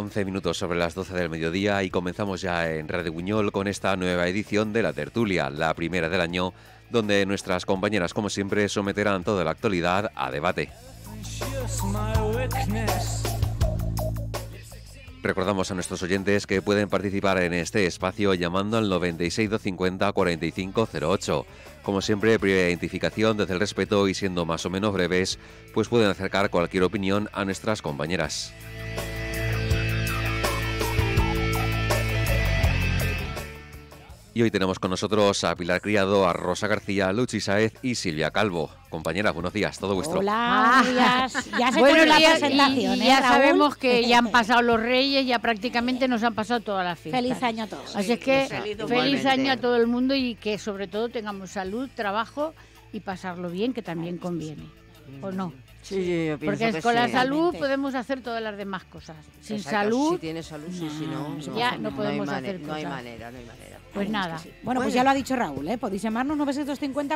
11 minutos sobre las 12 del mediodía y comenzamos ya en Radio Buñol con esta nueva edición de La Tertulia, la primera del año, donde nuestras compañeras, como siempre, someterán toda la actualidad a debate. Recordamos a nuestros oyentes que pueden participar en este espacio llamando al 96 250 4508. Como siempre, previa identificación desde el respeto y siendo más o menos breves, pues pueden acercar cualquier opinión a nuestras compañeras. Y hoy tenemos con nosotros a Pilar Criado, a Rosa García, Luchi Sáez y Silvia Calvo. Compañeras, buenos días, todo vuestro. Hola, ya se pone la presentación. Ya sabemos que ya han pasado los Reyes, ya prácticamente nos han pasado todas las fiestas. Feliz año a todos. Así es que feliz año a todo el mundo y que sobre todo tengamos salud, trabajo y pasarlo bien, que también conviene. ¿O no? Sí, yo pienso porque que con la sí. salud podemos hacer todas las demás cosas. Sin Exacto, salud, si tienes salud, sí, si no, ya no podemos hay hacer no hay cosas. manera, no hay manera. pues nada. Sí. Bueno, pues ya lo ha dicho Raúl, ¿eh? Podéis llamarnos 950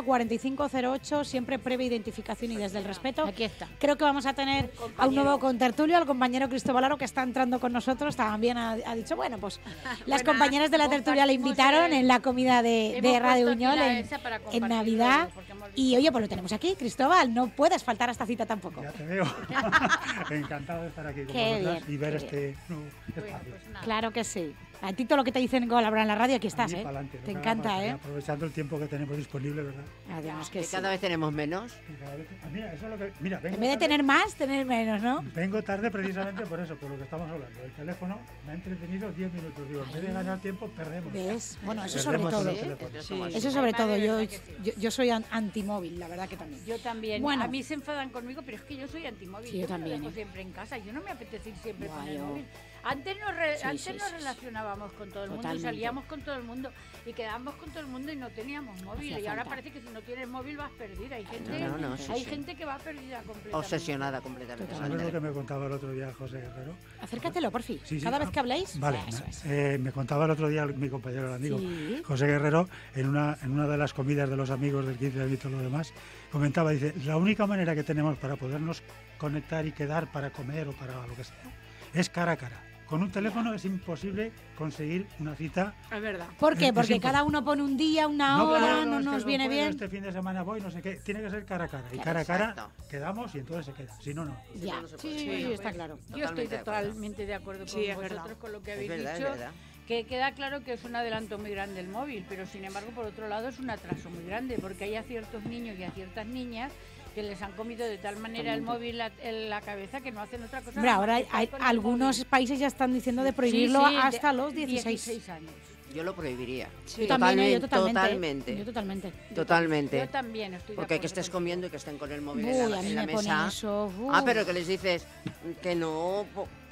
4508, siempre previa identificación y desde el respeto. Aquí está. Creo que vamos a tener a un nuevo contertulio, al compañero Cristóbal Aro, que está entrando con nosotros. También ha dicho, bueno, pues las compañeras de la tertulia le invitaron en la comida de Radio Buñol en Navidad. Y oye, pues lo tenemos aquí, Cristóbal, no puedes faltar a esta cita tampoco. Ya te veo. Encantado de estar aquí con Qué vosotras bien, y ver qué este espacio. Claro que sí. A ti todo lo que te dicen colaborar en la radio, aquí estás, Allí ¿eh? pa'lante, Te ¿no? encanta, Para- ¿eh? Aprovechando el tiempo que tenemos disponible, ¿verdad? Además que Que sí. cada vez tenemos menos. Y cada vez- mira, eso es lo que... Mira, vengo En vez de tarde- tener más, tener menos, ¿no? Vengo tarde precisamente por eso, por lo que estamos hablando. El teléfono me ha entretenido 10 minutos. Digo, en vez de ganar tiempo, perdemos. ¿Ves? Bueno, eso sobre Perdemos todo. el teléfono. Eso sobre todo. Yo soy antimóvil, la verdad que también. Yo también. Bueno. A mí se enfadan conmigo, pero es que yo soy antimóvil. Sí, yo también, Lo dejo ¿eh? siempre en casa. Yo no me apetece ir siempre Buah, con el yo- móvil. Antes Sí, nos sí. relacionábamos con todo el mundo y Totalmente. salíamos con todo el mundo y quedábamos con todo el mundo y no teníamos móvil. Hacía Y ahora falta. parece que si no tienes móvil vas perdida. Hay gente, No, sí, hay sí. gente que va perdida completamente. Obsesionada completamente. Totalmente. ¿Sabes lo que me contaba el otro día José Guerrero? Acércatelo, por fin. Sí, sí. Cada vez que habléis, Vale, eso es. me contaba el otro día mi compañero, el amigo Sí. José Guerrero, en una de las comidas de los amigos del 15 de abril y todo lo demás, comentaba, dice, la única manera que tenemos para podernos conectar y quedar para comer o para lo que sea, es cara a cara. Con un teléfono es imposible conseguir una cita. Es verdad. ¿Por qué? Es Porque imposible. cada uno pone un día, una hora, claro, no es que nos viene puedo, bien. Este fin de semana voy, no sé qué. Tiene que ser cara a cara. Y Claro, cara a cara exacto. quedamos y entonces se queda. Si no, no. Ya, no se sí, puede. está claro. Yo estoy Totalmente de acuerdo. totalmente de acuerdo con Sí, es vosotros, verdad. con lo que Es habéis verdad, dicho. es verdad. Que queda claro que es un adelanto muy grande el móvil, pero sin embargo, por otro lado, es un atraso muy grande, porque hay a ciertos niños y a ciertas niñas que les han comido de tal manera el móvil en la cabeza que no hacen otra cosa. Hombre, más ahora que estar hay con el algunos móvil. países ya están diciendo de prohibirlo Sí, sí, hasta de- los 16. años. Yo lo prohibiría. Yo también, yo totalmente. Totalmente. Yo totalmente. Totalmente. Yo también estoy de Porque que acuerdo estés contigo. comiendo y que estén con el móvil Uy, en a la, mí en la me pone mesa. eso. Pero que les dices que no,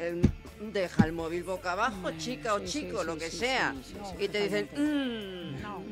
deja el móvil boca abajo, Mm, chica o sí, chico, sí, lo sí, que sí, sea. sí, Y te dicen, No.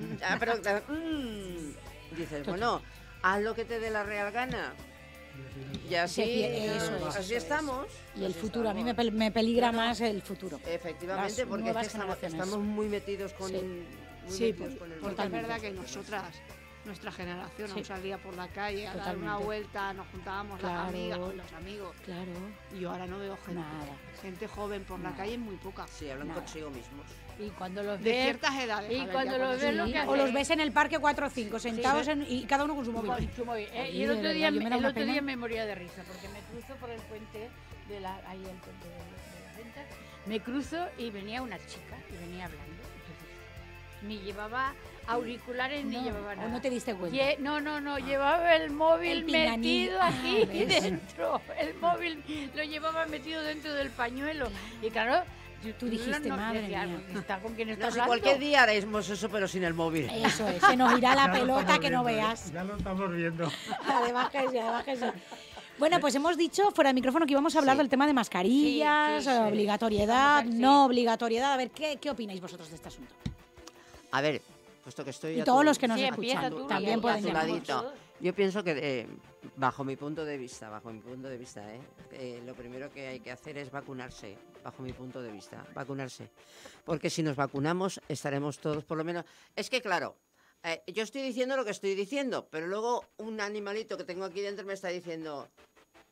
dices, bueno, haz lo que te dé la real gana. Y así, Eso es, así eso es. estamos. Y el Así futuro, a mí estamos. me peligra No, no. más el futuro. Efectivamente, las porque es nuevas que estamos, generaciones. estamos muy metidos con... Sí. muy Sí, metidos con el porque móvil. es verdad que nosotras, nuestra generación, Sí. aún salía por la calle a dar Totalmente. una vuelta, nos juntábamos Claro. las amigas con los amigos. Claro. Y yo ahora no veo gente. Nada. Gente joven por la Nada. calle, muy poca. Sí, hablan Nada. consigo mismos. Y cuando los De ves, ciertas edades. y a ver, cuando ya los cuando ves sí. lo que O hacen- los ves en el parque 4 o 5, sentados Sí. y cada uno con su móvil. Con su móvil. Ay, Y el de otro verdad, día, yo me da una el otro pena. día me moría de risa porque me cruzo por el puente de la, ahí el puente de las ventas, me cruzo y venía una chica y venía hablando. Entonces, ni llevaba auriculares ni llevaba o nada. no te diste cuenta. No, llevaba el móvil El pinganí. metido aquí ¿ves? dentro. El móvil lo llevaba metido dentro del pañuelo. Y claro, Tú dijiste, madre decía, mía. ¿está con quién está No sé, hablando? cualquier día haremos eso, pero sin el móvil. Eso es, se nos irá la Ya lo pelota estamos que no viendo, veas. Ya lo estamos viendo. Además que sí. Bueno, pues hemos dicho fuera de micrófono que íbamos a hablar Sí. del tema de mascarillas, Sí, sí, sí. obligatoriedad, Vamos a ver, sí. no obligatoriedad. A ver, ¿qué opináis vosotros de este asunto? A ver, puesto que estoy Y a todos tu- los que nos Sí, escuchan empieza tú, también y pueden a tu llamar. ladito. Yo pienso que, bajo mi punto de vista, lo primero que hay que hacer es vacunarse, bajo mi punto de vista, vacunarse. Porque si nos vacunamos, estaremos todos, por lo menos... Es que, claro, yo estoy diciendo lo que estoy diciendo, pero luego un animalito que tengo aquí dentro me está diciendo...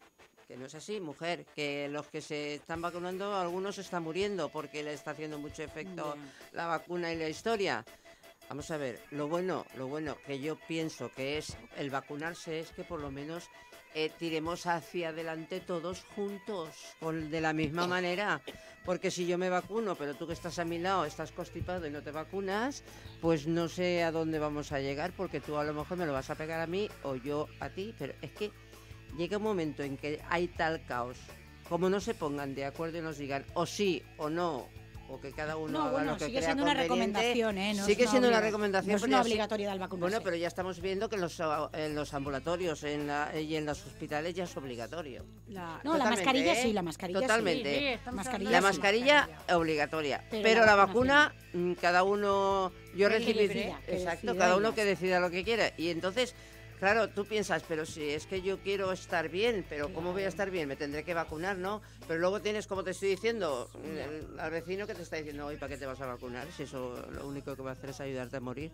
Que no es así, mujer, que los que se están vacunando, algunos están muriendo porque le está haciendo mucho efecto la vacuna y la historia. Vamos a ver, lo bueno que yo pienso que es el vacunarse es que por lo menos tiremos hacia adelante todos juntos, de la misma manera. Porque si yo me vacuno, pero tú que estás a mi lado estás constipado y no te vacunas, pues no sé a dónde vamos a llegar, porque tú a lo mejor me lo vas a pegar a mí o yo a ti, pero es que llega un momento en que hay tal caos, como no se pongan de acuerdo y nos digan o sí o no, o que cada uno haga lo que sigue crea siendo una conveniente, recomendación, ¿no? Sigue siendo una recomendación. No es una obligatoria del vacunarse. Bueno, pero ya estamos viendo que en los ambulatorios y en los hospitales ya es obligatorio. La mascarilla sí, la mascarilla totalmente. Sí, la mascarilla obligatoria, pero la vacuna, cada uno, yo recibí, exacto, cada uno que decida lo que quiera. Y entonces, claro, tú piensas, pero si es que yo quiero estar bien, pero ¿cómo voy a estar bien? Me tendré que vacunar, ¿no? Pero luego tienes, como te estoy diciendo, al vecino que te está diciendo, oye, ¿para qué te vas a vacunar? Si eso lo único que va a hacer es ayudarte a morir.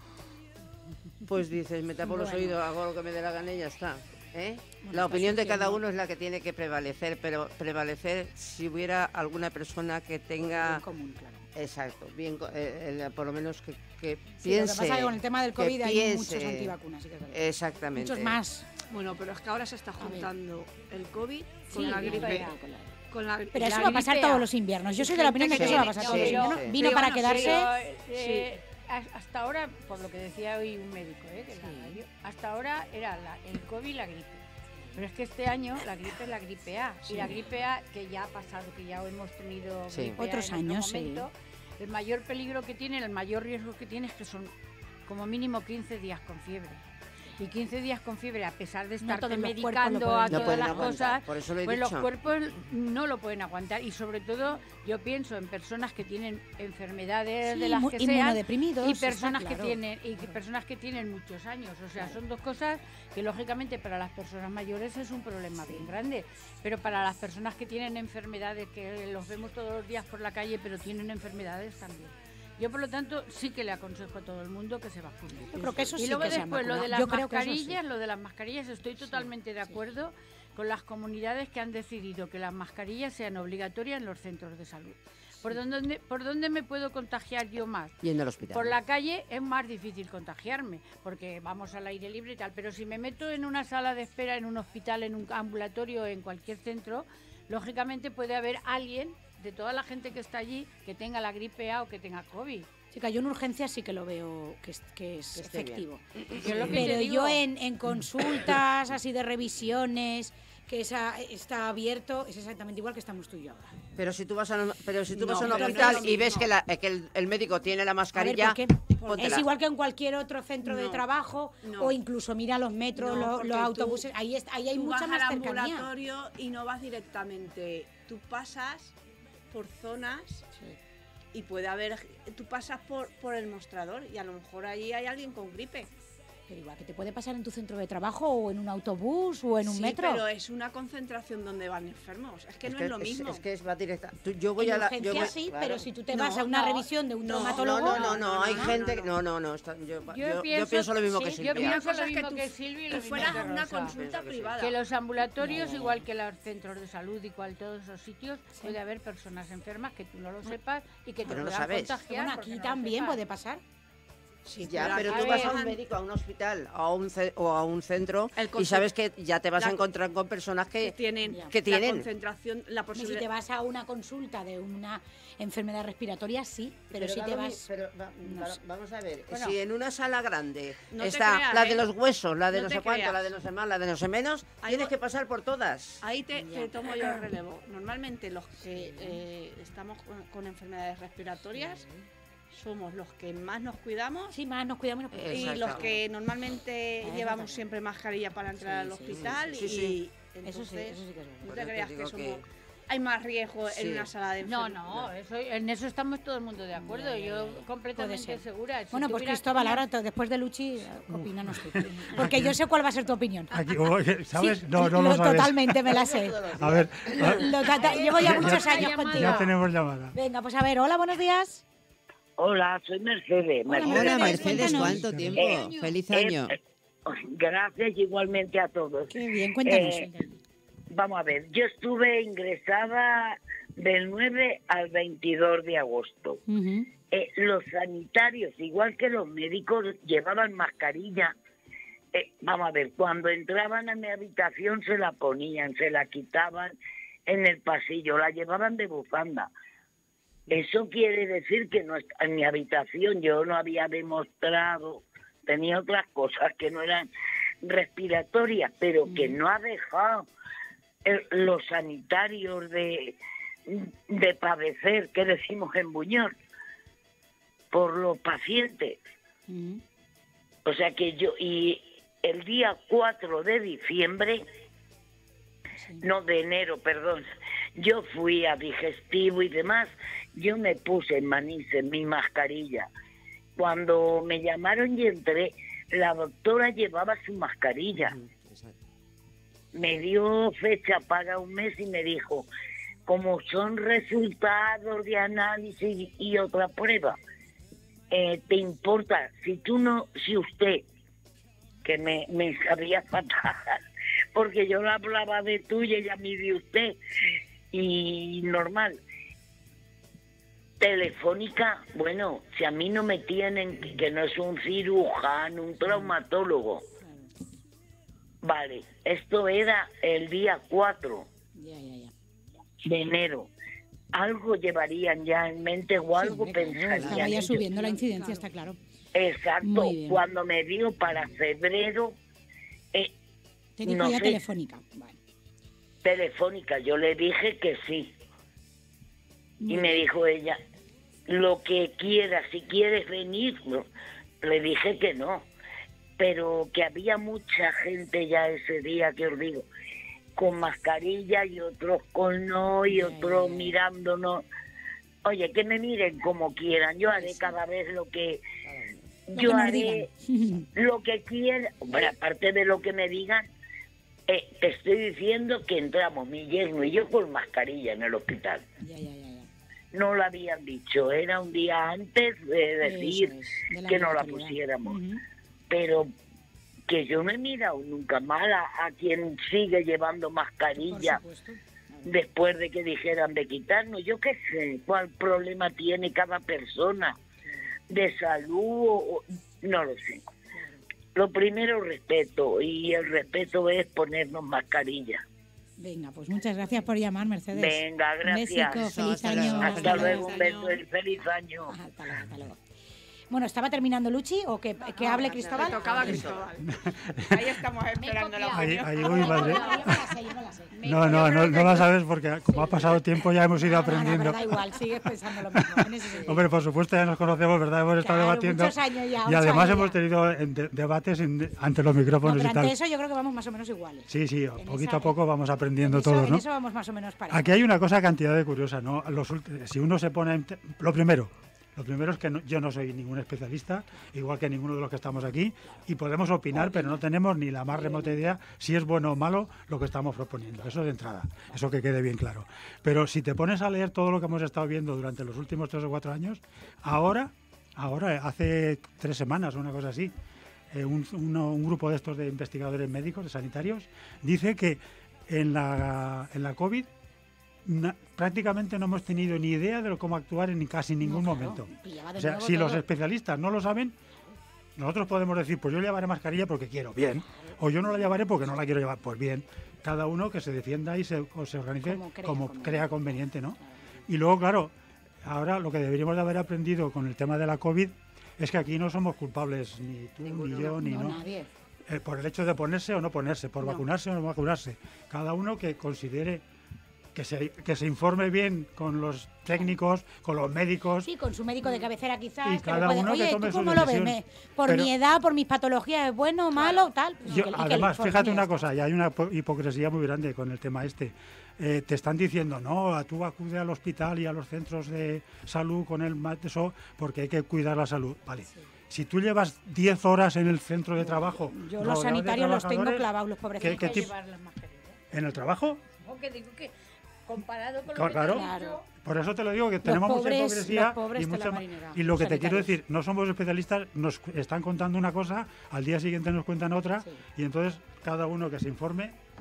Pues dices, me tapo los oídos, hago lo que me dé la gana y ya está. La opinión de cada uno es la que tiene que prevalecer, pero prevalecer si hubiera alguna persona que tenga... En común, claro. Exacto, bien, por lo menos que piense. Sí, lo que pasa es que con el tema del COVID hay muchos antivacunas. Sí, que es verdad. Exactamente. Muchos más. Bueno, pero es que ahora se está juntando el COVID con la gripe. Pero eso va a pasar todos los inviernos. Yo soy de la opinión de que eso va a pasar todos los inviernos. Vino para quedarse. Hasta ahora, por lo que decía hoy un médico, hasta ahora era el COVID y la gripe. Pero es que este año la gripe es la gripe A. Sí. Y la gripe A, que ya ha pasado, que ya hemos tenido otros años, momento, el mayor peligro que tiene, el mayor riesgo que tiene es que son como mínimo 15 días con fiebre. Y 15 días con fiebre, a pesar de estar medicando a todas las cosas, pues los cuerpos no lo pueden aguantar. Y sobre todo, yo pienso en personas que tienen enfermedades de las que sean, y personas que tienen muchos años. O sea, son dos cosas que lógicamente para las personas mayores es un problema bien grande. Pero para las personas que tienen enfermedades, que los vemos todos los días por la calle, pero tienen enfermedades también. Yo, por lo tanto, sí que le aconsejo a todo el mundo que se vacune. Yo creo que eso sí. Y luego que después lo de las mascarillas, estoy totalmente de acuerdo con las comunidades que han decidido que las mascarillas sean obligatorias en los centros de salud. ¿Por dónde me puedo contagiar yo más? Yendo al hospital. Por la calle es más difícil contagiarme, porque vamos al aire libre y tal. Pero si me meto en una sala de espera, en un hospital, en un ambulatorio, en cualquier centro, lógicamente puede haber alguien de toda la gente que está allí que tenga la gripe A o que tenga COVID. Chica, yo en urgencias sí que lo veo que es efectivo. Pero yo en consultas así de revisiones, que está abierto, es exactamente igual que estamos tú y yo ahora. Pero si tú vas a un hospital y ves que el médico tiene la mascarilla, porque es igual que en cualquier otro centro de trabajo o incluso mira los metros, los autobuses, ahí hay mucha más cercanía. Tú vas al ambulatorio y no vas directamente, tú pasas por zonas y puede haber, tú pasas por el mostrador y a lo mejor ahí hay alguien con gripe. Pero igual que te puede pasar en tu centro de trabajo o en un autobús o en un metro. Pero es una concentración donde van enfermos. Es que no es lo mismo. Es que va directa. Pero si tú te vas a una revisión de un traumatólogo... No, hay gente... Yo pienso lo mismo que Silvia. Yo pienso lo mismo que Silvia y lo mismo que fueras una consulta privada. Que los ambulatorios, igual que los centros de salud y todos esos sitios, puede haber personas enfermas que tú no lo sepas y que te puedan contagiar. Bueno, aquí también puede pasar. Sí, pero tú vas a un médico, a un hospital o a un centro y sabes que ya te vas a encontrar con personas que tienen la concentración, la posibilidad. Si te vas a una consulta de una enfermedad respiratoria, sí, pero si te vas... Vamos a ver, si en una sala grande está la de los huesos, la de no sé cuánto, la de no sé más, la de no sé menos, tienes que pasar por todas. Ahí te tomo yo el relevo. Normalmente los que estamos con enfermedades respiratorias somos los que más nos cuidamos. Sí, más nos cuidamos. Y los que normalmente llevamos siempre mascarilla para entrar al hospital. Y entonces, no te creas que hay más riesgo en una sala de enfermos. No, en eso estamos todo el mundo de acuerdo. Yo completamente segura. Bueno, pues Cristóbal, ahora después de Luchi, opínanos tú. Porque yo sé cuál va a ser tu opinión. Aquí, ¿sabes? Sí, no lo sabes. Totalmente, me la sé. A ver. Llevo ya muchos años contigo. Ya tenemos llamada. Venga, pues a ver, hola, buenos días. Hola, soy Mercedes. Hola, Mercedes, ¿cuánto tiempo? Feliz año. Gracias igualmente a todos. Qué bien, cuéntanos. vamos a ver, yo estuve ingresada del 9 al 22 de agosto. Los sanitarios, igual que los médicos, llevaban mascarilla. Vamos a ver, cuando entraban a mi habitación se la ponían, se la quitaban en el pasillo, la llevaban de bufanda. Eso quiere decir que no está en mi habitación, yo no había demostrado, tenía otras cosas que no eran respiratorias, pero que no ha dejado los sanitarios de padecer, que decimos en Buñol, por los pacientes. O sea que yo, y el día 4 de diciembre, no de enero, perdón, yo fui a digestivo y demás, yo me puse en Manises mi mascarilla. Cuando me llamaron y entré, la doctora llevaba su mascarilla. Me dio fecha para un mes y me dijo, como son resultados de análisis y otra prueba, ¿te importa? Si usted, que me sabía fatal, porque yo hablaba de tú y ella me dio usted, y normal. Telefónica, bueno, si a mí no me tienen, que no es un cirujano, un traumatólogo. Vale, esto era el día 4 de enero. Algo llevarían ya en mente o algo pensarían. Estaba ya subiendo la incidencia, está claro. Exacto, cuando me dio para febrero... Te dijo ya Telefónica. Vale. Telefónica, yo le dije que sí. Y me dijo ella, lo que quieras, si quieres venir, no. Le dije que no, pero que había mucha gente ya ese día, que os digo, con mascarilla y otros con no y otros mirándonos. Oye, que me miren como quieran, yo haré cada vez lo que yo haré, lo que quiera. Bueno, aparte de lo que me digan, te estoy diciendo que entramos mi yerno y yo con mascarilla en el hospital. No lo habían dicho, era un día antes de decir que no la pusiéramos. Pero que yo no he mirado nunca mal a quien sigue llevando mascarilla después de que dijeran de quitarnos. Yo qué sé cuál problema tiene cada persona de salud, no lo sé. Lo primero, respeto, y el respeto es ponernos mascarilla. Venga, pues muchas gracias por llamar, Mercedes. Venga, gracias. Un besico, feliz año. Hasta luego, un beso y feliz año. Hasta luego. Bueno, ¿estaba terminando Luchi o que hable Cristóbal? Le tocaba a Cristóbal. Ahí estamos esperando la opinión. Ahí voy, madre. No la sabes porque como ha pasado tiempo ya hemos ido aprendiendo. Da igual, sigues pensando lo mismo. Hombre, por supuesto ya nos conocemos, ¿verdad? Hemos estado debatiendo. Muchos años ya. Y además hemos tenido debates ante los micrófonos y tal. Ante eso yo creo que vamos más o menos iguales. Sí, poquito a poco vamos aprendiendo todos, ¿no? En eso vamos más o menos parecidos. Aquí hay una cosa cantidad de curiosa, ¿no? Si uno se pone... Lo primero es que yo no soy ningún especialista, igual que ninguno de los que estamos aquí, y podemos opinar, pero no tenemos ni la más remota idea si es bueno o malo lo que estamos proponiendo. Eso de entrada, eso que quede bien claro. Pero si te pones a leer todo lo que hemos estado viendo durante los últimos 3 o 4 años, ahora, hace 3 semanas o una cosa así, un grupo de estos de investigadores médicos, de sanitarios, dice que en la COVID prácticamente no hemos tenido ni idea de cómo actuar en casi ningún momento. O sea, si los especialistas no lo saben, nosotros podemos decir, pues yo llevaré mascarilla porque quiero, bien, o yo no la llevaré porque no la quiero llevar, pues bien. Cada uno que se defienda y se organice como crea conveniente, ¿no? Y luego, claro, ahora lo que deberíamos de haber aprendido con el tema de la COVID es que aquí no somos culpables, ni tú, ni yo, ni no. Nadie. Por el hecho de ponerse o no ponerse, por vacunarse o no vacunarse. Cada uno que considere que se informe bien con los técnicos, con los médicos. Sí, con su médico de cabecera quizás. Y cada uno que tome su decisión. ¿Cómo lo ves? Por mi edad, por mis patologías, ¿es bueno, malo, tal? Pues además, fíjate una cosa, y hay una hipocresía muy grande con el tema este. Te están diciendo, no, tú acude al hospital y a los centros de salud con eso porque hay que cuidar la salud. Vale. Sí. Si tú llevas 10 horas en el centro de trabajo... Yo los sanitarios los tengo clavados, los pobrecitos. ¿Qué llevar las mascarillas? ¿En el trabajo? No, que digo que comparado con lo claro. Por eso te lo digo, que tenemos mucha hipocresía y lo que te quiero decir, no somos especialistas, nos están contando una cosa, al día siguiente nos cuentan otra, y entonces cada uno que se informe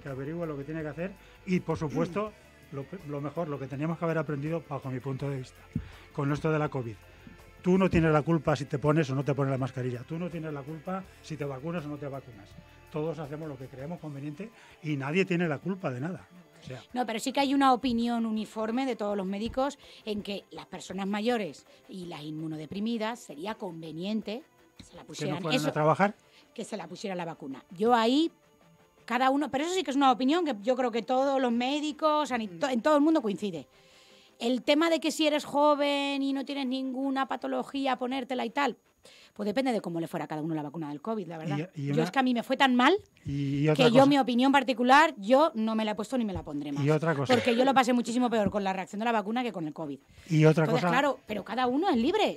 que averigüe lo que tiene que hacer y, por supuesto, lo mejor, lo que teníamos que haber aprendido, bajo mi punto de vista, con esto de la COVID. Tú no tienes la culpa si te pones o no te pones la mascarilla. Tú no tienes la culpa si te vacunas o no te vacunas. Todos hacemos lo que creemos conveniente y nadie tiene la culpa de nada. O sea, no, pero sí que hay una opinión uniforme de todos los médicos en que las personas mayores y las inmunodeprimidas sería conveniente que se la pusieran. ¿Que no fueran a trabajar? Que se la pusiera la vacuna. Yo ahí, cada uno, pero eso sí que es una opinión que yo creo que todos los médicos, en todo el mundo coincide. El tema de que si eres joven y no tienes ninguna patología, ponértela y tal, pues depende de cómo le fuera a cada uno la vacuna del COVID, la verdad. Yo es que a mí me fue tan mal que yo, mi opinión particular, yo no me la he puesto ni me la pondré más. Y otra cosa. Porque yo lo pasé muchísimo peor con la reacción de la vacuna que con el COVID. Y otra Entonces, cosa. claro, pero cada uno es libre.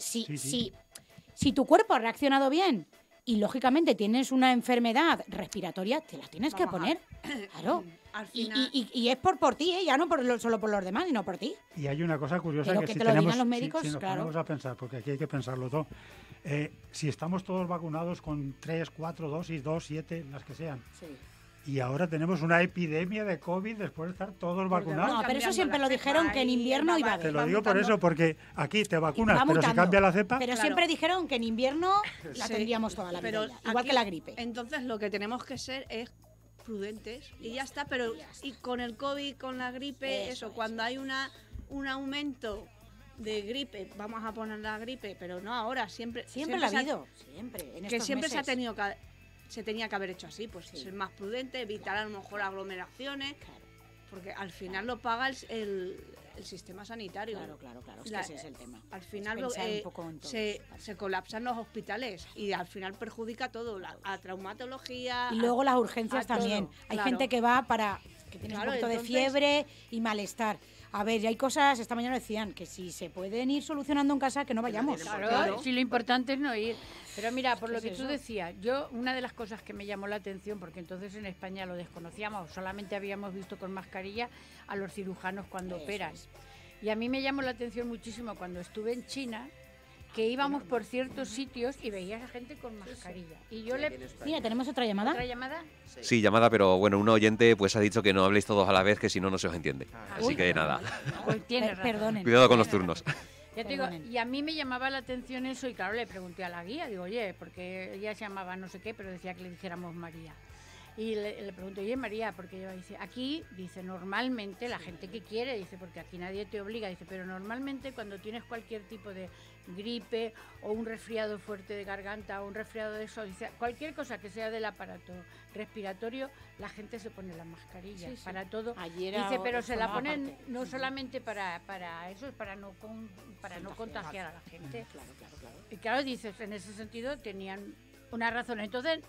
Si tu cuerpo ha reaccionado bien y lógicamente tienes una enfermedad respiratoria, te la tienes que poner. Claro. Al final... y es por ti, ya no solo por los demás, sino por ti. Y hay una cosa curiosa pero que que si te lo tenemos, digan los médicos, si nos claro. ponemos a pensar, porque aquí hay que pensarlo todo, si estamos todos vacunados con 3, 4 dosis, 2, 7, las que sean, Sí. y ahora tenemos una epidemia de COVID después de estar todos vacunados. No, pero eso siempre lo dijeron que en invierno iba a haber. Te lo digo por eso, porque aquí te vacunas, pero si cambia la cepa... Pero siempre dijeron que en invierno la tendríamos toda la vida, igual que la gripe. Entonces lo que tenemos que ser es prudentes y ya está, pero y con el COVID, con la gripe, eso cuando hay un aumento de gripe, vamos a poner la gripe, pero no ahora, siempre la ha habido, siempre, en que estos siempre meses. se tenía que haber hecho así, pues ser más prudente, evitar a lo mejor aglomeraciones, porque al final lo paga el sistema sanitario. Claro, es que ese es el tema. Al final un poco en se colapsan los hospitales y al final perjudica todo, a traumatología. Y luego las urgencias también. Hay gente que va que tiene un poquito de fiebre y malestar. A ver, ya hay cosas, esta mañana decían que si se pueden ir solucionando en casa, que no vayamos. Claro, si lo importante es no ir. Pero mira, por lo que tú decías, yo una de las cosas que me llamó la atención, porque entonces en España lo desconocíamos, solamente habíamos visto con mascarilla a los cirujanos cuando operan. Y a mí me llamó la atención muchísimo cuando estuve en China, que íbamos por ciertos sitios y veías a gente con mascarilla. Y yo Mira, ¿tenemos otra llamada? ¿Otra llamada? Sí, llamada, pero bueno, un oyente pues ha dicho que no habléis todos a la vez, que si no, no se os entiende. Así que nada. Pues tienes razón. Perdonen. Cuidado con los turnos. Ya te digo, y a mí me llamaba la atención eso y claro, le pregunté a la guía, digo, oye, porque ella se llamaba no sé qué, pero decía que le dijéramos María. Y le pregunto, oye María, porque ella dice, aquí, dice, normalmente la gente que quiere, dice, porque aquí nadie te obliga, dice, pero normalmente cuando tienes cualquier tipo de gripe o un resfriado fuerte de garganta o un resfriado de eso, dice, cualquier cosa que sea del aparato respiratorio, la gente se pone la mascarilla para todo. Dice, pero se la ponen no solamente para eso, para no contagiar a la gente. Claro. Y claro, dices, en ese sentido tenían una razón.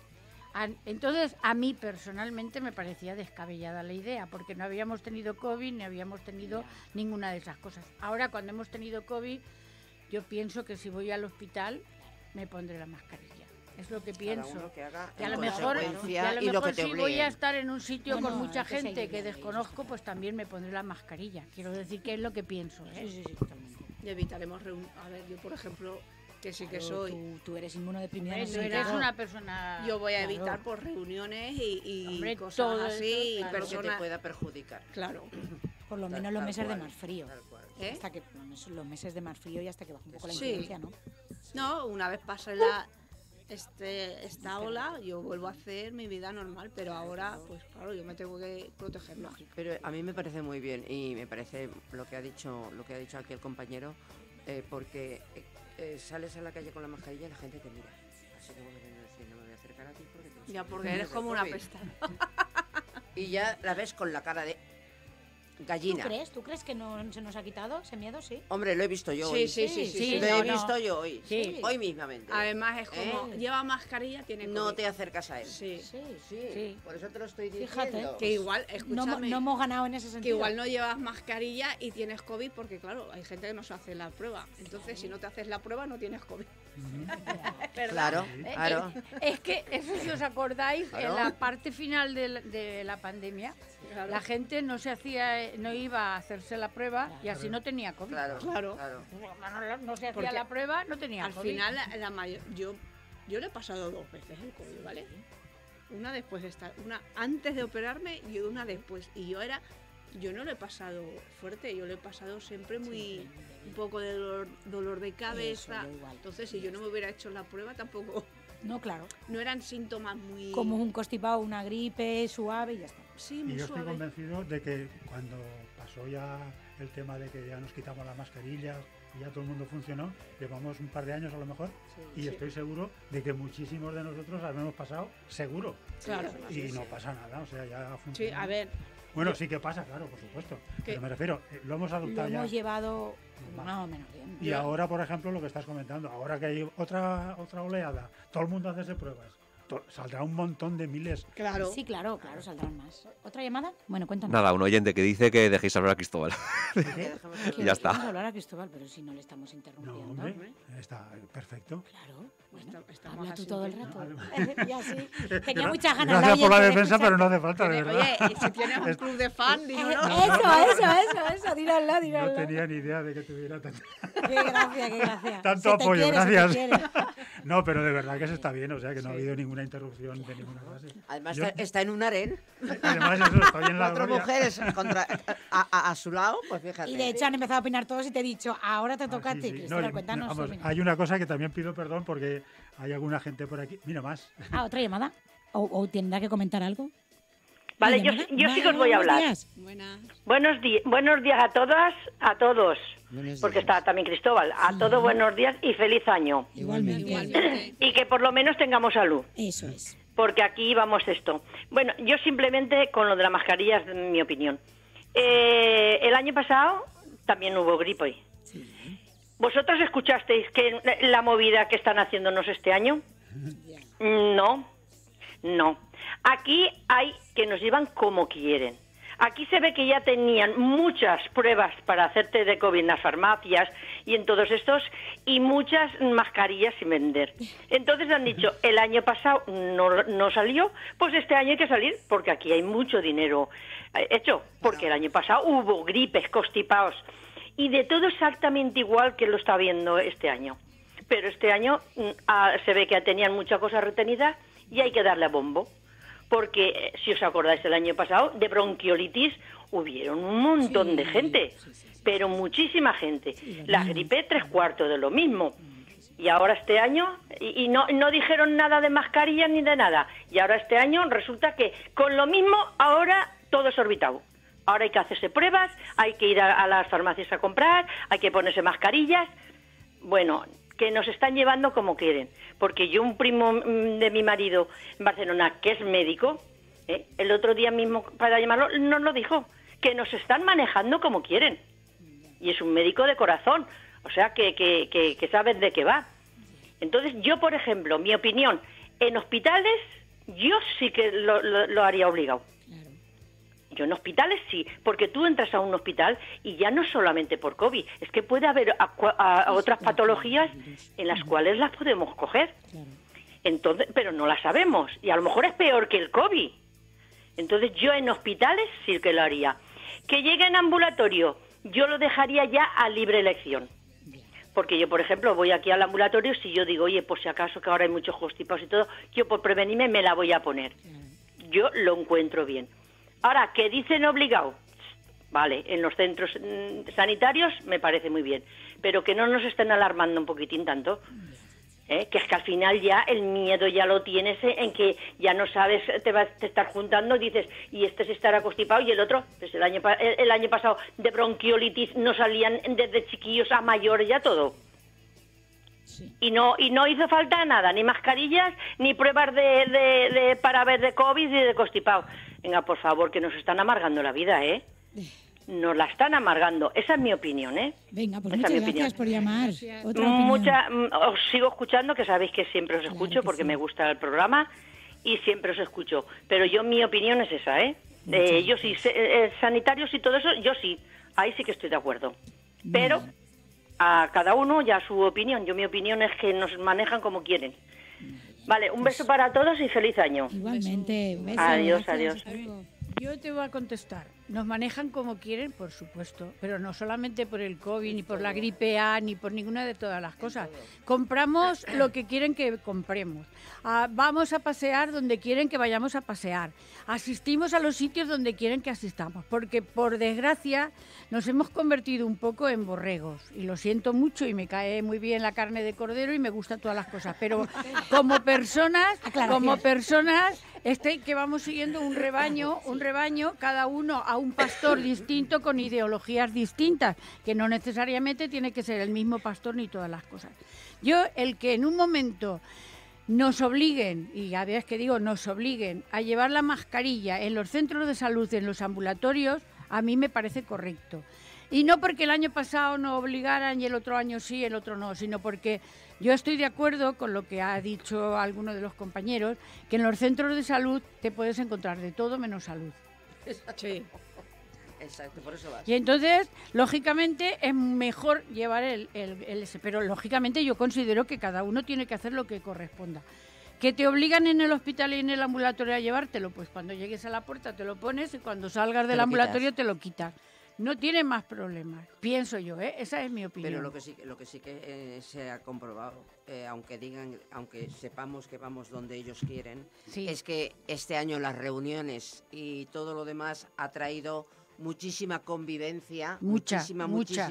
Entonces, a mí personalmente me parecía descabellada la idea, porque no habíamos tenido COVID ni habíamos tenido ninguna de esas cosas. Ahora, cuando hemos tenido COVID, yo pienso que si voy al hospital, me pondré la mascarilla. Es lo que pienso. Y a lo mejor si voy a estar en un sitio con mucha gente que desconozco, pues también me pondré la mascarilla. Quiero decir que es lo que pienso. Sí, totalmente. Y evitaremos a ver, yo por ejemplo... que sí que soy. Tú eres inmunodeprimida. Tú eres una persona... Yo voy a evitar por reuniones y cosas así, y personas que te pueda perjudicar. Claro. Por lo menos los meses de más frío. ¿Eh? Hasta que los meses de más frío y hasta que baja un poco la incidencia, ¿no? No, una vez pase esta ola, yo vuelvo a hacer mi vida normal, pero ahora, pues claro, yo me tengo que proteger, lógico. Pero a mí me parece muy bien y me parece lo que ha dicho aquí el compañero, porque sales a la calle con la mascarilla y la gente te mira. Así como me viene a decir, no me voy a acercar a ti porque te ya, porque eres como una pesta. Y ya la ves con la cara de gallina. ¿Tú crees que no se nos ha quitado ese miedo, sí? Hombre, lo he visto yo hoy. Sí. Lo he visto yo hoy. Sí. Hoy mismamente. Además es como, lleva mascarilla, tiene COVID. No te acercas a él. Sí. Por eso te lo estoy diciendo. Fíjate. Que igual, escúchame. No hemos ganado en ese sentido. Que igual no llevas mascarilla y tienes COVID porque, claro, hay gente que no se hace la prueba. Entonces, si no te haces la prueba, no tienes COVID. Claro. Es que, eso si os acordáis, en la parte final de la pandemia, la gente no iba a hacerse la prueba y así no tenía COVID. Claro. No se hacía la prueba, no tenía al COVID. Al final, yo le he pasado 2 veces el COVID, ¿vale? una después de estar, una antes de operarme y una después. Y yo no lo he pasado fuerte, yo lo he pasado siempre muy un poco de dolor de cabeza. Entonces, si yo no me hubiera hecho la prueba, tampoco. No, claro. No eran síntomas muy... Como un constipado, una gripe suave y ya está. Sí, muy y yo suave. estoy convencido de que cuando pasó ya el tema de que ya nos quitamos las mascarillas y ya todo el mundo funcionó, llevamos un par de años a lo mejor, y estoy seguro de que muchísimos de nosotros habíamos pasado seguro. Claro. Y no pasa nada, o sea, ya ha funcionado. Sí, a ver. Bueno, sí que pasa, claro, por supuesto. Pero me refiero, lo hemos adoptado Lo ya. hemos llevado más o menos bien. Y ahora, por ejemplo, lo que estás comentando, ahora que hay otra oleada, todo el mundo hace pruebas, saldrá un montón de miles. Claro. Sí, claro, saldrán más. ¿Otra llamada? Bueno, cuéntanos. Nada, un oyente que dice que dejéis hablar a Cristóbal. Que Ya está. Vamos a hablar a Cristóbal, pero si no le estamos interrumpiendo. No, hombre, está perfecto. Claro. Bueno, Estamos habla tú así, todo el ¿no? rato. Y así. Tenía muchas ganas. Gracias por la de defensa, escucharte. pero no hace falta, de verdad. Oye, si tienes un club de fan, dímelo. Eso, díganlo. No tenía ni idea de que tuviera tanto Qué gracia. tanto Se te apoyo, quiere, se te gracias. quiere. No, pero de verdad que se está bien, o sea, que no ha habido ninguna interrupción de ninguna clase. Además, Yo- está en un harén. Además, eso, estoy en la 4 gloria. mujeres a su lado, pues fíjate. Y de hecho han empezado a opinar todos y te he dicho, ahora te toca a Sí, ti, sí. Cristóbal, No, cuéntanos. vamos, tu opinión. hay una cosa que también pido perdón porque hay alguna gente por aquí. Mira más. ¿Otra llamada? ¿O tendrá que comentar algo? Vale, ¿Una yo llamada? sí que os voy a Buenos hablar. días. Buenos días a todas, a todos, porque está también Cristóbal. A todos buenos días y feliz año. Igualmente. Y que por lo menos tengamos salud, Eso es. porque aquí vamos esto. Bueno, yo simplemente con lo de las mascarillas, mi opinión. El año pasado también hubo gripe. ¿Vosotros escuchasteis que la movida que están haciéndonos este año? No. Aquí hay que nos llevan como quieren. Aquí se ve que ya tenían muchas pruebas para hacerte de COVID en las farmacias y en todos estos, y muchas mascarillas sin vender. Entonces han dicho, el año pasado no salió, pues este año hay que salir, porque aquí hay mucho dinero hecho, porque el año pasado hubo gripes, constipados, y de todo exactamente igual que lo está viendo este año. Pero este año se ve que tenían mucha cosa retenida y hay que darle a bombo. Porque, si os acordáis, el año pasado, de bronquiolitis hubieron un montón de gente, pero muchísima gente. La gripe, 3/4 de lo mismo. Y ahora este año, y no dijeron nada de mascarillas ni de nada. Y ahora este año resulta que con lo mismo ahora todo es orbitado. Ahora hay que hacerse pruebas, hay que ir a las farmacias a comprar, hay que ponerse mascarillas. Bueno, que nos están llevando como quieren. Porque yo, un primo de mi marido en Barcelona, que es médico, el otro día mismo, para llamarlo, nos lo dijo, que nos están manejando como quieren. Y es un médico de corazón, o sea, que saben de qué va. Entonces, yo, por ejemplo, mi opinión, en hospitales, yo sí que lo haría obligado. Yo en hospitales sí, porque tú entras a un hospital y ya no solamente por COVID, es que puede haber a otras patologías en las cuales las podemos coger. Entonces, pero no las sabemos y a lo mejor es peor que el COVID. Entonces yo en hospitales sí que lo haría. Que llegue en ambulatorio, yo lo dejaría ya a libre elección. Porque yo, por ejemplo, voy aquí al ambulatorio, si yo digo, oye, por si acaso que ahora hay muchos constipados y todo, yo por prevenirme me la voy a poner. Yo lo encuentro bien. Ahora, ¿qué dicen obligado? Vale, en los centros sanitarios me parece muy bien, pero que no nos estén alarmando un poquitín tanto, que es que al final ya el miedo ya lo tienes en que ya no sabes, te estás juntando, dices, y este se estará constipado y el otro, pues el año pasado de bronquiolitis no salían desde chiquillos a mayores ya todo. Y no hizo falta nada, ni mascarillas, ni pruebas para ver de COVID y de constipado. Venga, por favor, que nos están amargando la vida, ¿eh? Nos la están amargando. Esa es mi opinión, ¿eh? Venga, pues Esa muchas es mi gracias opinión. por llamar. Otra opinión. Os sigo escuchando, que sabéis que siempre os Claro escucho que porque sí. me gusta el programa y siempre os escucho. Pero mi opinión es esa, ¿eh? Yo sí, sanitarios y todo eso, yo sí. Ahí sí que estoy de acuerdo. Pero a cada uno ya su opinión. Mi opinión es que nos manejan como quieren. Vale, un beso para todos y feliz año. Igualmente. Un beso, Adiós, gracias, adiós. hasta luego. Yo te voy a contestar. Nos manejan como quieren, por supuesto, pero no solamente por el COVID, ni por la gripe A, ni por ninguna de todas las cosas. Compramos lo que quieren que compremos. Vamos a pasear donde quieren que vayamos a pasear. Asistimos a los sitios donde quieren que asistamos, porque por desgracia nos hemos convertido un poco en borregos. Y lo siento mucho y me cae muy bien la carne de cordero y me gustan todas las cosas, pero como personas, que vamos siguiendo un rebaño, cada uno a un pastor distinto con ideologías distintas, que no necesariamente tiene que ser el mismo pastor ni todas las cosas. Yo, el que en un momento nos obliguen, y ya ves que digo, nos obliguen a llevar la mascarilla en los centros de salud, en los ambulatorios, a mí me parece correcto. Y no porque el año pasado nos obligaran y el otro año sí, el otro no, sino porque yo estoy de acuerdo con lo que ha dicho alguno de los compañeros, que en los centros de salud te puedes encontrar de todo menos salud. Sí. Exacto, por eso vas. Y entonces, lógicamente, es mejor llevar el ese, pero lógicamente yo considero que cada uno tiene que hacer lo que corresponda. ¿Que te obligan en el hospital y en el ambulatorio a llevártelo? Pues cuando llegues a la puerta te lo pones y cuando salgas del ambulatorio te lo quitas. No tiene más problemas, pienso yo, esa es mi opinión. Pero lo que sí que se ha comprobado, aunque sepamos que vamos donde ellos quieren, sí, es que este año las reuniones y todo lo demás ha traído muchísima convivencia, muchísima,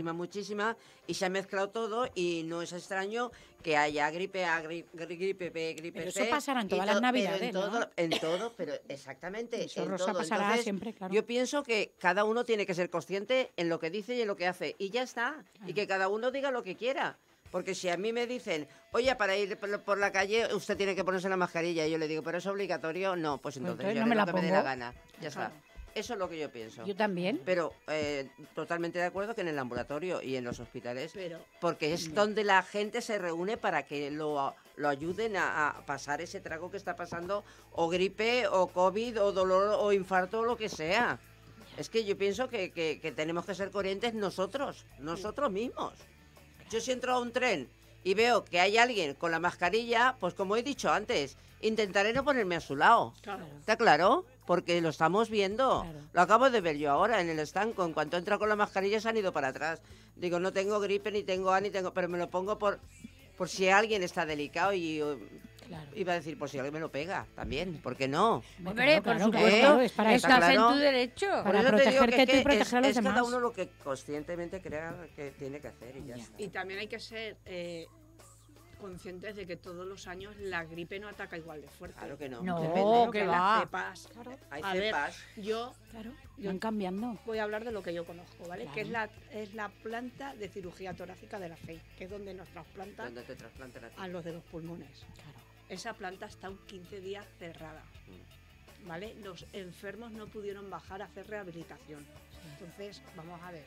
y se ha mezclado todo y no es extraño que haya gripe A, gripe B, gripe pero C. Eso pasará en todas las navidades, en todo, pero exactamente. Eso en Rosa todo. Pasará Entonces, siempre, claro. Yo pienso que cada uno tiene que ser consciente en lo que dice y en lo que hace, y ya está. Claro. Y que cada uno diga lo que quiera. Porque si a mí me dicen, oye, para ir por la calle usted tiene que ponerse la mascarilla, y yo le digo, ¿pero es obligatorio? No, pues entonces yo no me la que pongo. me dé la gana. Ya está. Eso es lo que yo pienso. Yo también. Pero totalmente de acuerdo que en el ambulatorio y en los hospitales, porque es donde la gente se reúne para que lo ayuden a pasar ese trago que está pasando, o gripe, o COVID, o dolor, o infarto, o lo que sea. Es que yo pienso que tenemos que ser coherentes nosotros mismos. Yo si entro a un tren y veo que hay alguien con la mascarilla, pues como he dicho antes, intentaré no ponerme a su lado. Claro. ¿Está claro? Porque lo estamos viendo. Claro. Lo acabo de ver yo ahora en el estanco. En cuanto entra con la mascarilla se han ido para atrás. Digo, no tengo gripe, ni tengo A, ni tengo... Pero me lo pongo por si alguien está delicado y... Claro. Iba a decir, por si alguien me lo pega también, ¿por qué no? Hombre, por supuesto, es para eso. Estás en tu derecho. Para protegerte tú y proteger a los demás. Es cada uno lo que conscientemente crea que tiene que hacer y ya está. Y también hay que ser conscientes de que todos los años la gripe no ataca igual de fuerte. Claro que no. No, depende. que va. Cepas. Claro. Hay cepas. Yo van cambiando. Voy a hablar de lo que yo conozco, ¿vale? Claro. Que es la planta de cirugía torácica de la FEI, que es donde nos trasplantan a los de los pulmones. Claro. Esa planta está 15 días cerrada, ¿vale? Los enfermos no pudieron bajar a hacer rehabilitación. Entonces, vamos a ver,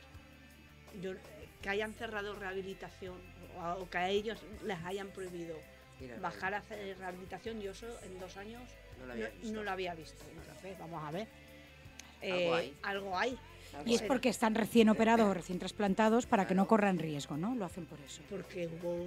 que hayan cerrado rehabilitación o que a ellos les hayan prohibido bajar a hacer rehabilitación, yo eso en 2 años no lo había visto. Entonces, vamos a ver, algo hay. Y es porque están recién operados o recién trasplantados para que no corran riesgo, ¿no? Lo hacen por eso. Porque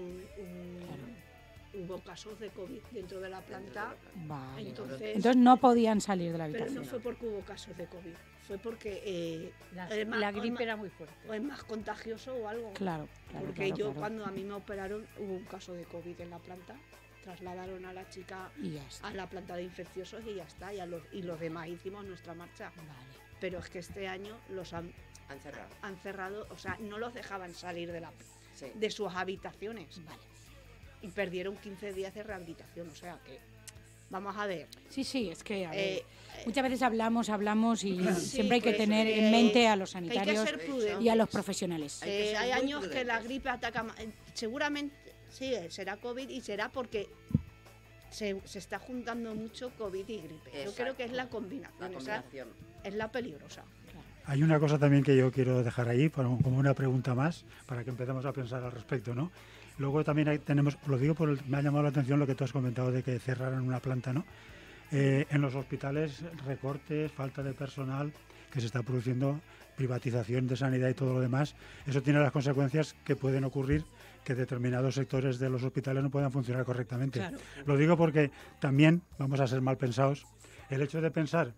hubo casos de COVID dentro de la planta. Vale. Entonces no podían salir de la habitación. Pero no fue porque hubo casos de COVID, fue porque la gripe era muy fuerte. O es más contagioso o algo. Claro. Porque cuando a mí me operaron hubo un caso de COVID en la planta, trasladaron a la chica a la planta de infecciosos y ya está, y los demás hicimos nuestra marcha. Vale. Pero es que este año los han cerrado, o sea, no los dejaban salir de sus habitaciones. Vale. Y perdieron 15 días de rehabilitación, o sea que, vamos a ver. Sí, es que muchas veces hablamos y siempre hay que tener en mente a los sanitarios y a los profesionales. Hay años que la gripe ataca, seguramente sí, será COVID y será porque se está juntando mucho COVID y gripe. Exacto. Yo creo que es la combinación. Esa es la peligrosa. Hay una cosa también que yo quiero dejar ahí, como una pregunta más, para que empecemos a pensar al respecto, ¿no? Luego también tenemos, lo digo me ha llamado la atención lo que tú has comentado de que cerraran una planta, ¿no? En los hospitales, recortes, falta de personal, que se está produciendo, privatización de sanidad y todo lo demás. Eso tiene las consecuencias que pueden ocurrir, que determinados sectores de los hospitales no puedan funcionar correctamente. Claro. Lo digo porque también, vamos a ser mal pensados, el hecho de pensar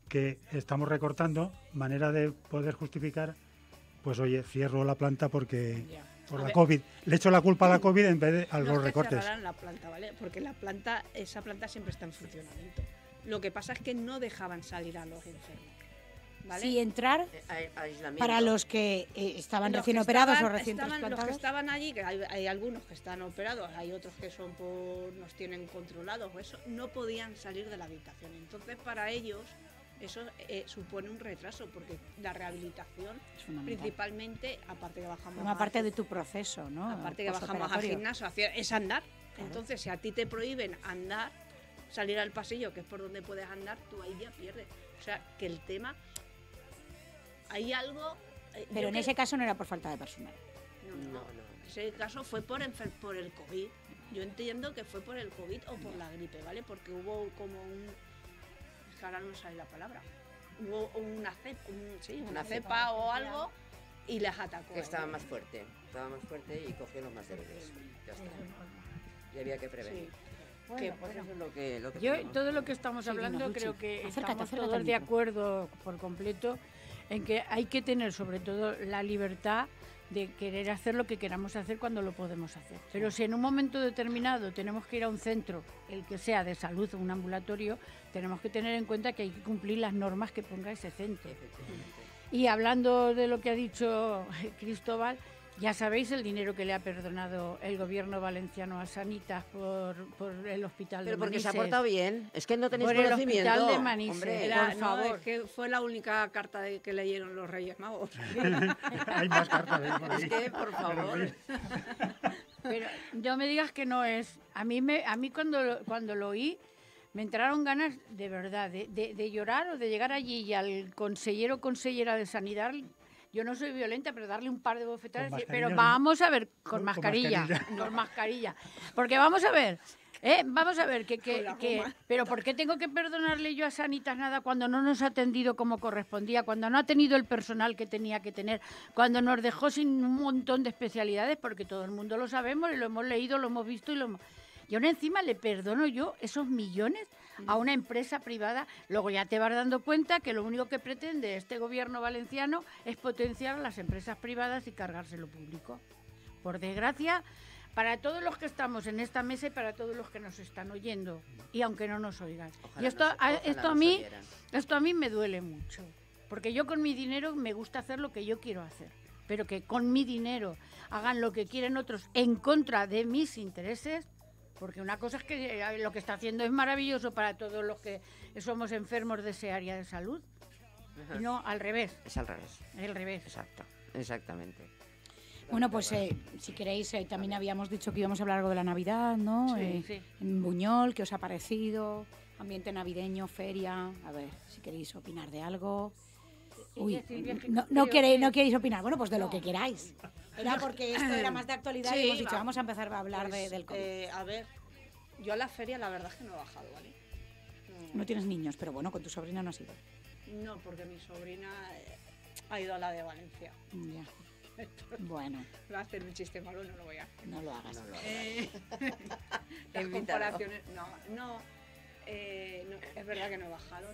que estamos recortando, manera de poder justificar, pues oye, cierro la planta porque por la COVID. Le echo la culpa a la COVID en vez de a los recortes. No la planta, ¿vale? Porque esa planta siempre está en funcionamiento. Lo que pasa es que no dejaban salir a los enfermos. ¿Vale? Sí, entrar para los que estaban recién operados o recién trasplantados. Los que estaban allí, que hay algunos que están operados, hay otros que nos tienen controlados, o eso, no podían salir de la habitación. Entonces, para ellos, eso supone un retraso, porque la rehabilitación, principalmente, aparte que bajamos... Forma parte de tu proceso, ¿no? Aparte que bajamos al gimnasio, es andar. Claro. Entonces, si a ti te prohíben andar, salir al pasillo, que es por donde puedes andar, tú ahí ya pierdes. O sea, que el tema... Hay algo... Pero en ese caso no era por falta de personal. No. En ese caso fue por el COVID. Yo entiendo que fue por el COVID o por la gripe, ¿vale? Porque hubo como es que ahora no sale la palabra. Hubo una cepa o algo y les atacó. Que estaba más fuerte y cogió los más débiles. Ya está. Y había que prevenir. Sí. Bueno, pues eso es lo que yo, todo lo que estamos hablando, creo que estamos todos de acuerdo por completo en que hay que tener sobre todo la libertad de querer hacer lo que queramos hacer cuando lo podemos hacer. Pero si en un momento determinado tenemos que ir a un centro, el que sea de salud o un ambulatorio, tenemos que tener en cuenta que hay que cumplir las normas que ponga ese centro. Y hablando de lo que ha dicho Cristóbal, ya sabéis el dinero que le ha perdonado el gobierno valenciano a Sanitas por el hospital de Manises. Pero porque se ha portado bien. Es que no tenéis por conocimiento. El hospital de Manises, hombre, por favor. Es que fue la única carta que leyeron los Reyes Magos. Hay más cartas. Es que, por favor. Pero no me digas que no es. A mí cuando lo oí, me entraron ganas de verdad de llorar o de llegar allí y al consellero o consellera de Sanidad... Yo no soy violenta, pero darle un par de bofetadas, pero vamos a ver, con mascarilla. Porque vamos a ver, pero ¿por qué tengo que perdonarle yo a Sanitas nada cuando no nos ha atendido como correspondía, cuando no ha tenido el personal que tenía que tener, cuando nos dejó sin un montón de especialidades, porque todo el mundo lo sabemos y lo hemos leído, lo hemos visto y aún encima le perdono yo esos millones a una empresa privada? Luego ya te vas dando cuenta que lo único que pretende este gobierno valenciano es potenciar las empresas privadas y cargarse lo público. Por desgracia, para todos los que estamos en esta mesa y para todos los que nos están oyendo, y aunque no nos oigan. Y esto a mí me duele mucho, porque yo con mi dinero me gusta hacer lo que yo quiero hacer, pero que con mi dinero hagan lo que quieren otros en contra de mis intereses. Porque una cosa es que lo que está haciendo es maravilloso para todos los que somos enfermos de ese área de salud. Y no, al revés. Es al revés. El revés. Exacto, exactamente. Bueno, pues si queréis, también habíamos dicho que íbamos a hablar algo de la Navidad, ¿no? Sí. En Buñol, ¿qué os ha parecido? Ambiente navideño, feria. A ver, si queréis opinar de algo. Uy, no queréis opinar. Bueno, pues de lo que queráis. Era porque esto era más de actualidad y hemos dicho, vamos a empezar a hablar del COVID. A ver, yo a la feria la verdad es que no he bajado, ¿vale? No tienes niños, pero bueno, con tu sobrina no has ido. No, porque mi sobrina ha ido a la de Valencia. Ya. Bueno. Va a hacer un chiste malo, no lo voy a hacer. No lo hagas. Las comparaciones... No, es verdad que no he bajado,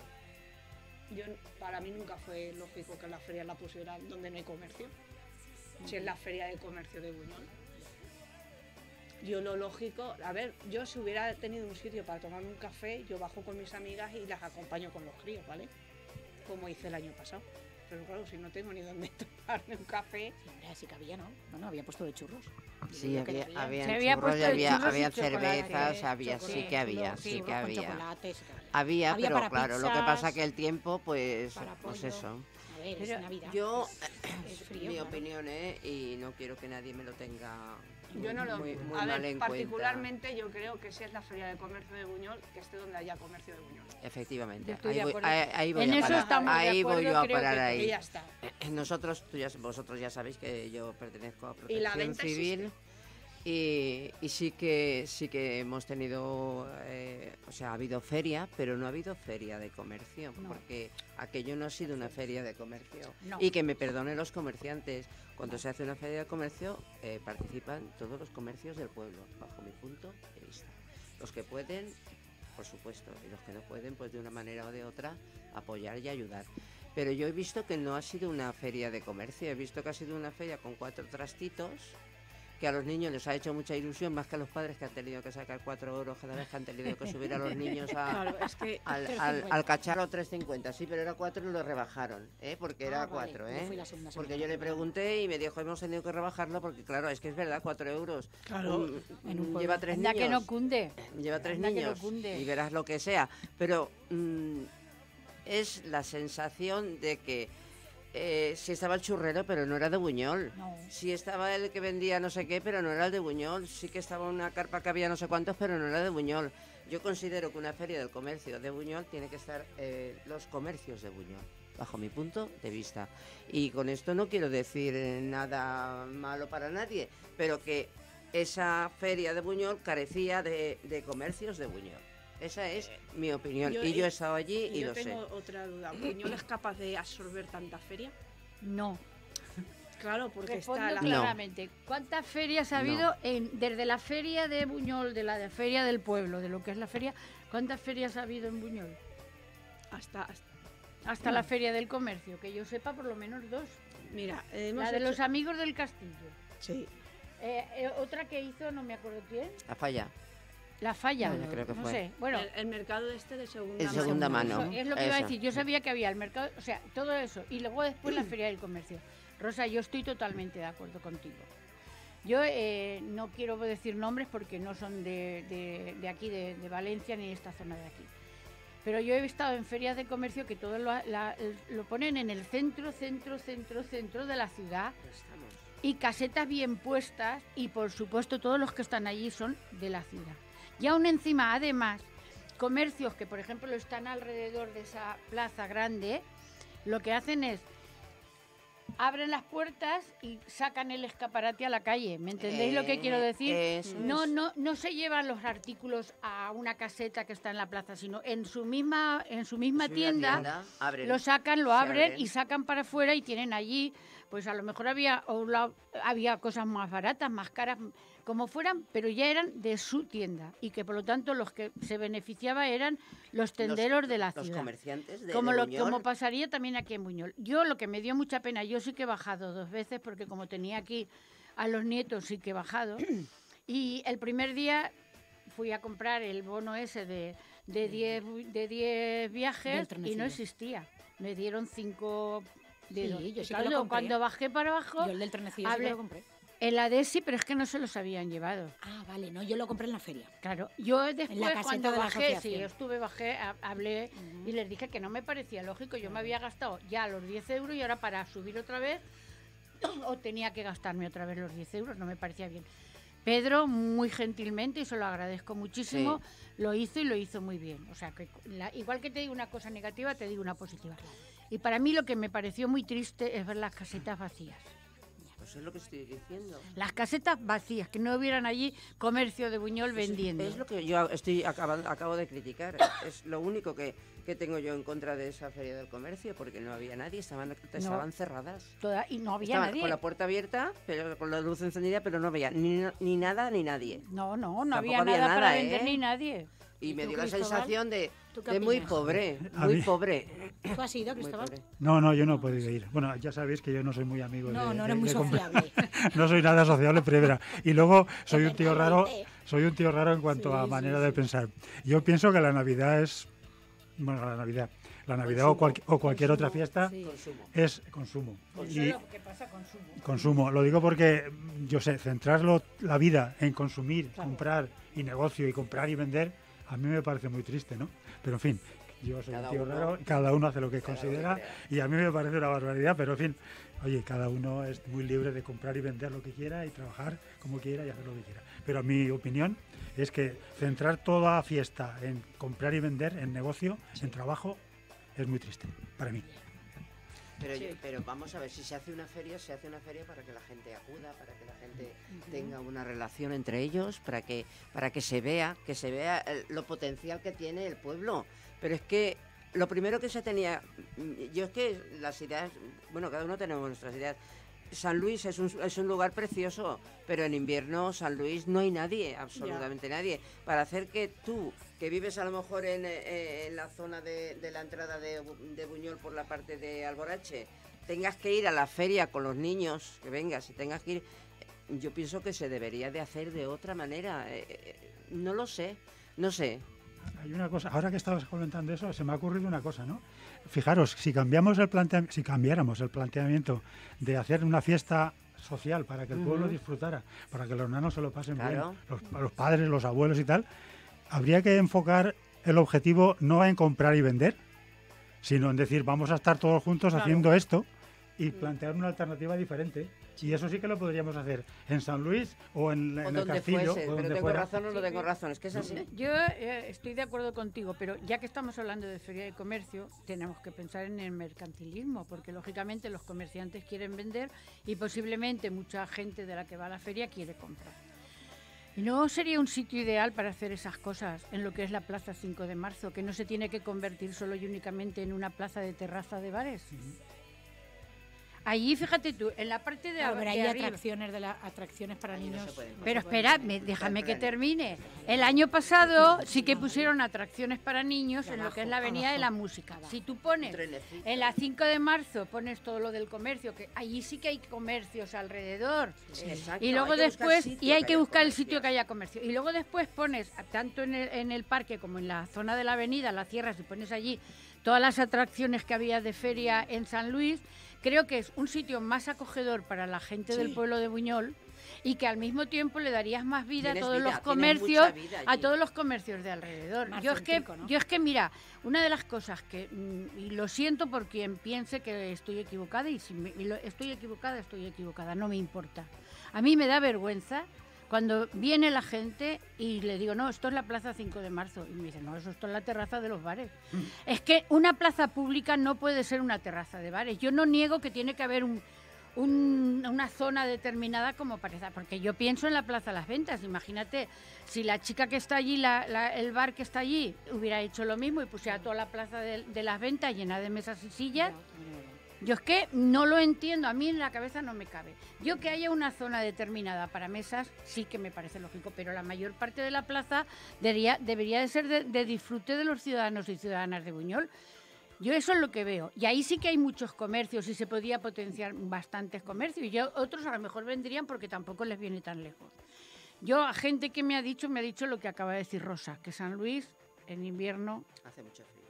para mí nunca fue lógico que la feria la pusieran donde no hay comercio. Si es la feria de comercio de Buñol. Yo lo lógico, a ver, yo si hubiera tenido un sitio para tomarme un café, yo bajo con mis amigas y las acompaño con los críos, ¿vale? Como hice el año pasado. Pero claro, si no tengo ni dónde tomarme un café... Sí que había, ¿no? Bueno, había puesto de churros. Sí, había churros, había cervezas, sí que había. Había, pero claro, lo que pasa que el tiempo, pues eso. Es Navidad. Yo, es frío, mi opinión, y no quiero que nadie me lo tenga muy mal en particularmente cuenta. Yo creo que si es la feria de comercio de Buñol, que esté donde haya comercio de Buñol. Efectivamente, ahí voy yo a parar ahí. Ya está. Vosotros ya sabéis que yo pertenezco a Protección Civil. Y sí que hemos tenido, ha habido feria, pero no ha habido feria de comercio, porque aquello no ha sido una feria de comercio. No. Y que me perdonen los comerciantes, cuando se hace una feria de comercio participan todos los comercios del pueblo, bajo mi punto de vista. Los que pueden por supuesto, y los que no pueden, pues de una manera o de otra, apoyar y ayudar. Pero yo he visto que no ha sido una feria de comercio, he visto que ha sido una feria con 4 trastitos, que a los niños les ha hecho mucha ilusión, más que a los padres que han tenido que sacar 4 euros cada vez que han tenido que subir a los niños Claro, es que al cacharro 3,50. Sí, pero era 4 y lo rebajaron, porque era 4, Yo fui la segunda porque semana. yo le pregunté y me dijo, hemos tenido que rebajarlo porque, claro, es que es verdad, 4 euros. Claro, Lleva 3 Anda niños. que no cunde. Lleva 3 Anda que no niños cunde. y verás lo que sea. Pero es la sensación de que sí estaba el churrero, pero no era de Buñol. No. Sí estaba el que vendía no sé qué, pero no era el de Buñol. Sí que estaba una carpa que había no sé cuántos, pero no era de Buñol. Yo considero que una feria del comercio de Buñol tiene que estar los comercios de Buñol, bajo mi punto de vista. Y con esto no quiero decir nada malo para nadie, pero que esa feria de Buñol carecía de comercios de Buñol. Esa es mi opinión. Y yo he estado allí y lo sé. Yo tengo otra duda. ¿Buñol es capaz de absorber tanta feria? No. Claro, porque Respondo está la... claramente. ¿Cuántas ferias ha habido desde la feria de Buñol, de la feria del pueblo, de lo que es la feria? ¿Cuántas ferias ha habido en Buñol? Hasta la feria del comercio, que yo sepa por lo menos 2. Mira, la de los amigos del castillo. Sí. Otra que hizo, no me acuerdo quién. La Falla. La Falla, Bueno, creo que no fue. sé. Bueno, El mercado de segunda En segunda mano. eso, es lo que iba a decir. Yo sabía que había el mercado, o sea, todo eso. Y luego después la feria del comercio. Rosa, yo estoy totalmente de acuerdo contigo. Yo no quiero decir nombres porque no son de aquí, de Valencia, ni de esta zona de aquí. Pero yo he estado en ferias de comercio que todo lo ponen en el centro de la ciudad. Y casetas bien puestas y, por supuesto, todos los que están allí son de la ciudad. Y aún encima, además, comercios que, por ejemplo, están alrededor de esa plaza grande, lo que hacen es abren las puertas y sacan el escaparate a la calle. ¿Me entendéis lo que quiero decir? No se llevan los artículos a una caseta que está en la plaza, sino en su misma tienda lo sacan, lo abren y sacan para afuera y tienen allí, pues a lo mejor había cosas más baratas, más caras, como fueran, pero ya eran de su tienda y que por lo tanto los que se beneficiaban eran los tenderos de la ciudad. Los comerciantes de Buñol. Buñol. Como pasaría también aquí en Buñol. Yo lo que me dio mucha pena, yo sí que he bajado 2 veces porque como tenía aquí a los nietos sí que he bajado y el primer día fui a comprar el bono ese de 10 viajes y no existía. Me dieron 5 dedos. Sí, yo sí que Claro, lo compré. cuando bajé para abajo, Yo el del trenecillo sí que lo compré. en la DESI, pero es que no se los habían llevado. Ah, vale, no, yo lo compré en la feria. Claro, yo después En la caseta cuando de la bajé, asociación. bajé, hablé y les dije que no me parecía lógico. Yo me había gastado ya los 10 euros y ahora para subir otra vez o tenía que gastarme otra vez los 10 euros, no me parecía bien. Pedro, muy gentilmente, y se lo agradezco muchísimo, lo hizo y lo hizo muy bien. O sea, que igual que te digo una cosa negativa, te digo una positiva. Y para mí lo que me pareció muy triste es ver las casetas vacías. Pues es lo que estoy diciendo. Las casetas vacías, que no hubieran allí comercio de Buñol vendiendo. Es lo que yo acabo de criticar. Es lo único que tengo yo en contra de esa feria del comercio, porque no había nadie, estaban cerradas. Y no había Estaban nadie. con la puerta abierta, pero con la luz encendida, pero no había ni nada ni nadie. No Tampoco había había nada para nada, vender ni nadie. Y me tú, dio la Cristóbal? sensación de ¿Tú qué muy opinas? pobre, A muy mí- pobre. ¿Tú has ido, muy Cristóbal? pobre. No, yo no he podido ir. Bueno, ya sabéis que yo no soy muy amigo No, de... no eres muy sociable. No soy nada sociable, pero verá. Y luego soy un tío raro, Totalmente. en cuanto a manera de pensar. Yo pienso que la Navidad es... Bueno, la Navidad o cualquier otra fiesta Consumo. es consumo. Y ¿Qué pasa? Consumo. consumo. Lo digo porque, yo sé, centrarlo la vida en consumir, comprar y negocio y comprar y vender, a mí me parece muy triste, ¿no? Pero en fin, yo soy un tío raro, cada uno hace lo que considera y a mí me parece una barbaridad, pero en fin, oye, cada uno es muy libre de comprar y vender lo que quiera y trabajar como quiera y hacer lo que quiera. Pero mi opinión es que centrar toda fiesta en comprar y vender, en negocio, en trabajo, es muy triste para mí. Pero vamos a ver, si se hace una feria para que la gente acuda, para que la gente tenga una relación entre ellos, para que se vea lo potencial que tiene el pueblo. Pero es que lo primero que se tenía, yo es que las ideas, bueno, cada uno tenemos nuestras ideas, San Luis es un lugar precioso, pero en invierno San Luis no hay nadie, absolutamente nadie. Para hacer que tú, que vives a lo mejor en la zona de la entrada de Buñol por la parte de Alborache, tengas que ir a la feria con los niños, que vengas y tengas que ir, yo pienso que se debería de hacer de otra manera. No lo sé, no sé. Hay una cosa, ahora que estabas comentando eso, se me ha ocurrido una cosa, ¿no? Fijaros, si cambiáramos el planteamiento de hacer una fiesta social para que el pueblo disfrutara, para que los nanos se lo pasen bien, los padres, los abuelos y tal, habría que enfocar el objetivo no en comprar y vender, sino en decir, vamos a estar todos juntos haciendo esto y plantear una alternativa diferente. Y eso sí que lo podríamos hacer en San Luis o en el Castillo. Fuese, o pero donde tengo fuera. razón o no tengo razón, es que es así. Yo estoy de acuerdo contigo, pero ya que estamos hablando de feria de comercio, tenemos que pensar en el mercantilismo, porque lógicamente los comerciantes quieren vender y posiblemente mucha gente de la que va a la feria quiere comprar. ¿Y no sería un sitio ideal para hacer esas cosas en lo que es la Plaza 5 de Marzo, que no se tiene que convertir solo y únicamente en una plaza de terraza de bares? Allí, fíjate tú, en la parte de Pero hay arriba, atracciones para niños. pero espera, déjame que termine. El año pasado sí que pusieron atracciones para niños en lo que es la Avenida de la Música. Si tú pones en la 5 de marzo, pones todo lo del comercio, que allí sí que hay comercios alrededor. Exacto, Y luego después, hay que buscar el sitio que haya comercio. Y luego después pones, tanto en el parque como en la zona de la avenida, la cierras y pones allí todas las atracciones que había de feria en San Luis. Creo que es un sitio más acogedor para la gente del pueblo de Buñol y que al mismo tiempo le darías más vida a todos los comercios, a todos los comercios de alrededor. Yo es que mira, una de las cosas que y lo siento por quien piense que estoy equivocada y si estoy equivocada, no me importa. A mí me da vergüenza cuando viene la gente y le digo, no, esto es la Plaza 5 de Marzo. Y me dicen, no, esto es la terraza de los bares. Es que una plaza pública no puede ser una terraza de bares. Yo no niego que tiene que haber una zona determinada como parece, porque yo pienso en la Plaza Las Ventas. Imagínate, si la chica que está allí, el bar que está allí, hubiera hecho lo mismo y pusiera toda la Plaza de Las Ventas llena de mesas y sillas. Yo es que no lo entiendo, a mí en la cabeza no me cabe. Yo que haya una zona determinada para mesas, sí que me parece lógico, pero la mayor parte de la plaza debería de ser de disfrute de los ciudadanos y ciudadanas de Buñol. Yo eso es lo que veo. Y ahí sí que hay muchos comercios y se podía potenciar bastantes comercios. Y otros a lo mejor vendrían porque tampoco les viene tan lejos. Yo a gente que me ha dicho lo que acaba de decir Rosa, que San Luis en invierno... Hace mucho frío.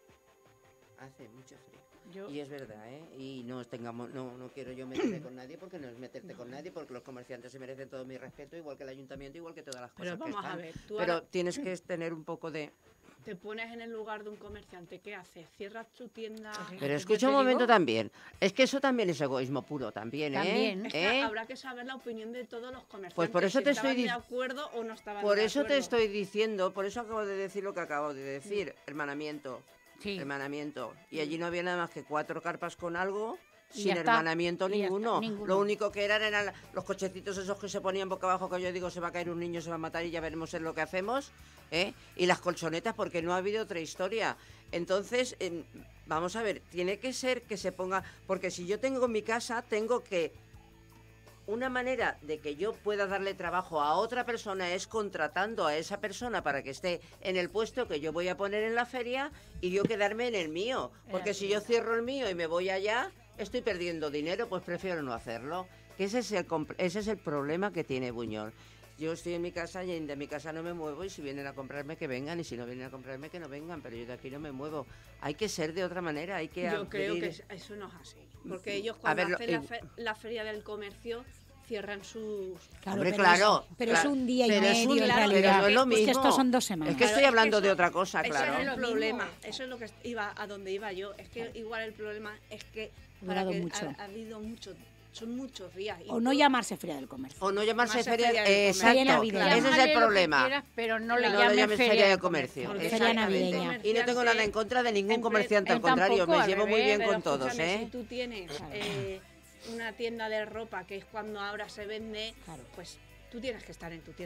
Y es verdad, ¿eh? Y no quiero yo meterme con nadie porque no es meterte con nadie, porque los comerciantes se merecen todo mi respeto, igual que el ayuntamiento, igual que todas las cosas que están. Pero tienes que tener un poco de... Te pones en el lugar de un comerciante, ¿qué haces? ¿Cierras tu tienda? Pero escucha un momento también. Es que eso también es egoísmo puro también, ¿eh? También. Es que habrá que saber la opinión de todos los comerciantes. Pues por eso te estoy de acuerdo o no estaban por de eso acuerdo. te estoy diciendo, por eso acabo de decir lo que acabo de decir, hermanamiento. Sí. Hermanamiento. Y allí no había nada más que 4 carpas con algo, Y sin ya está. hermanamiento Y ya ninguno. está, ninguno. Lo único que eran los cochecitos esos que se ponían boca abajo, que yo digo, se va a caer un niño, se va a matar y ya veremos en lo que hacemos, ¿eh? Y las colchonetas, porque no ha habido otra historia. Entonces, vamos a ver, tiene que ser que se ponga... Porque si yo tengo en mi casa, tengo que... Una manera de que yo pueda darle trabajo a otra persona es contratando a esa persona para que esté en el puesto que yo voy a poner en la feria y yo quedarme en el mío. Porque si yo cierro el mío y me voy allá, estoy perdiendo dinero, pues prefiero no hacerlo. Que ese es el problema que tiene Buñol. Yo estoy en mi casa y de mi casa no me muevo y si vienen a comprarme que vengan y si no vienen a comprarme que no vengan, pero yo de aquí no me muevo. Hay que ser de otra manera, hay que Yo creo que eso no es así, porque ellos cuando hacen la feria del comercio cierran sus... Claro, Hombre, pero es un día y pero medio es un, en claro, realidad. pero no es lo mismo. Es que estos son 2 semanas. Es que estoy hablando de otra cosa, claro. Ese es el problema, eso es lo que a donde iba yo. Es que igual el problema es que ha habido mucho... Son muchos días. O no llamarse Feria del Comercio. O no llamarse Feria del Comercio. Exacto, ese es el problema. Quieras, pero no le llames llames Feria del Comercio. Feria navideña. Y no tengo nada en contra de ningún comerciante, al contrario, me llevo muy bien con todos, ¿eh? Si tú tienes una tienda de ropa, que es cuando ahora se vende, pues tú tienes que estar en tu tienda.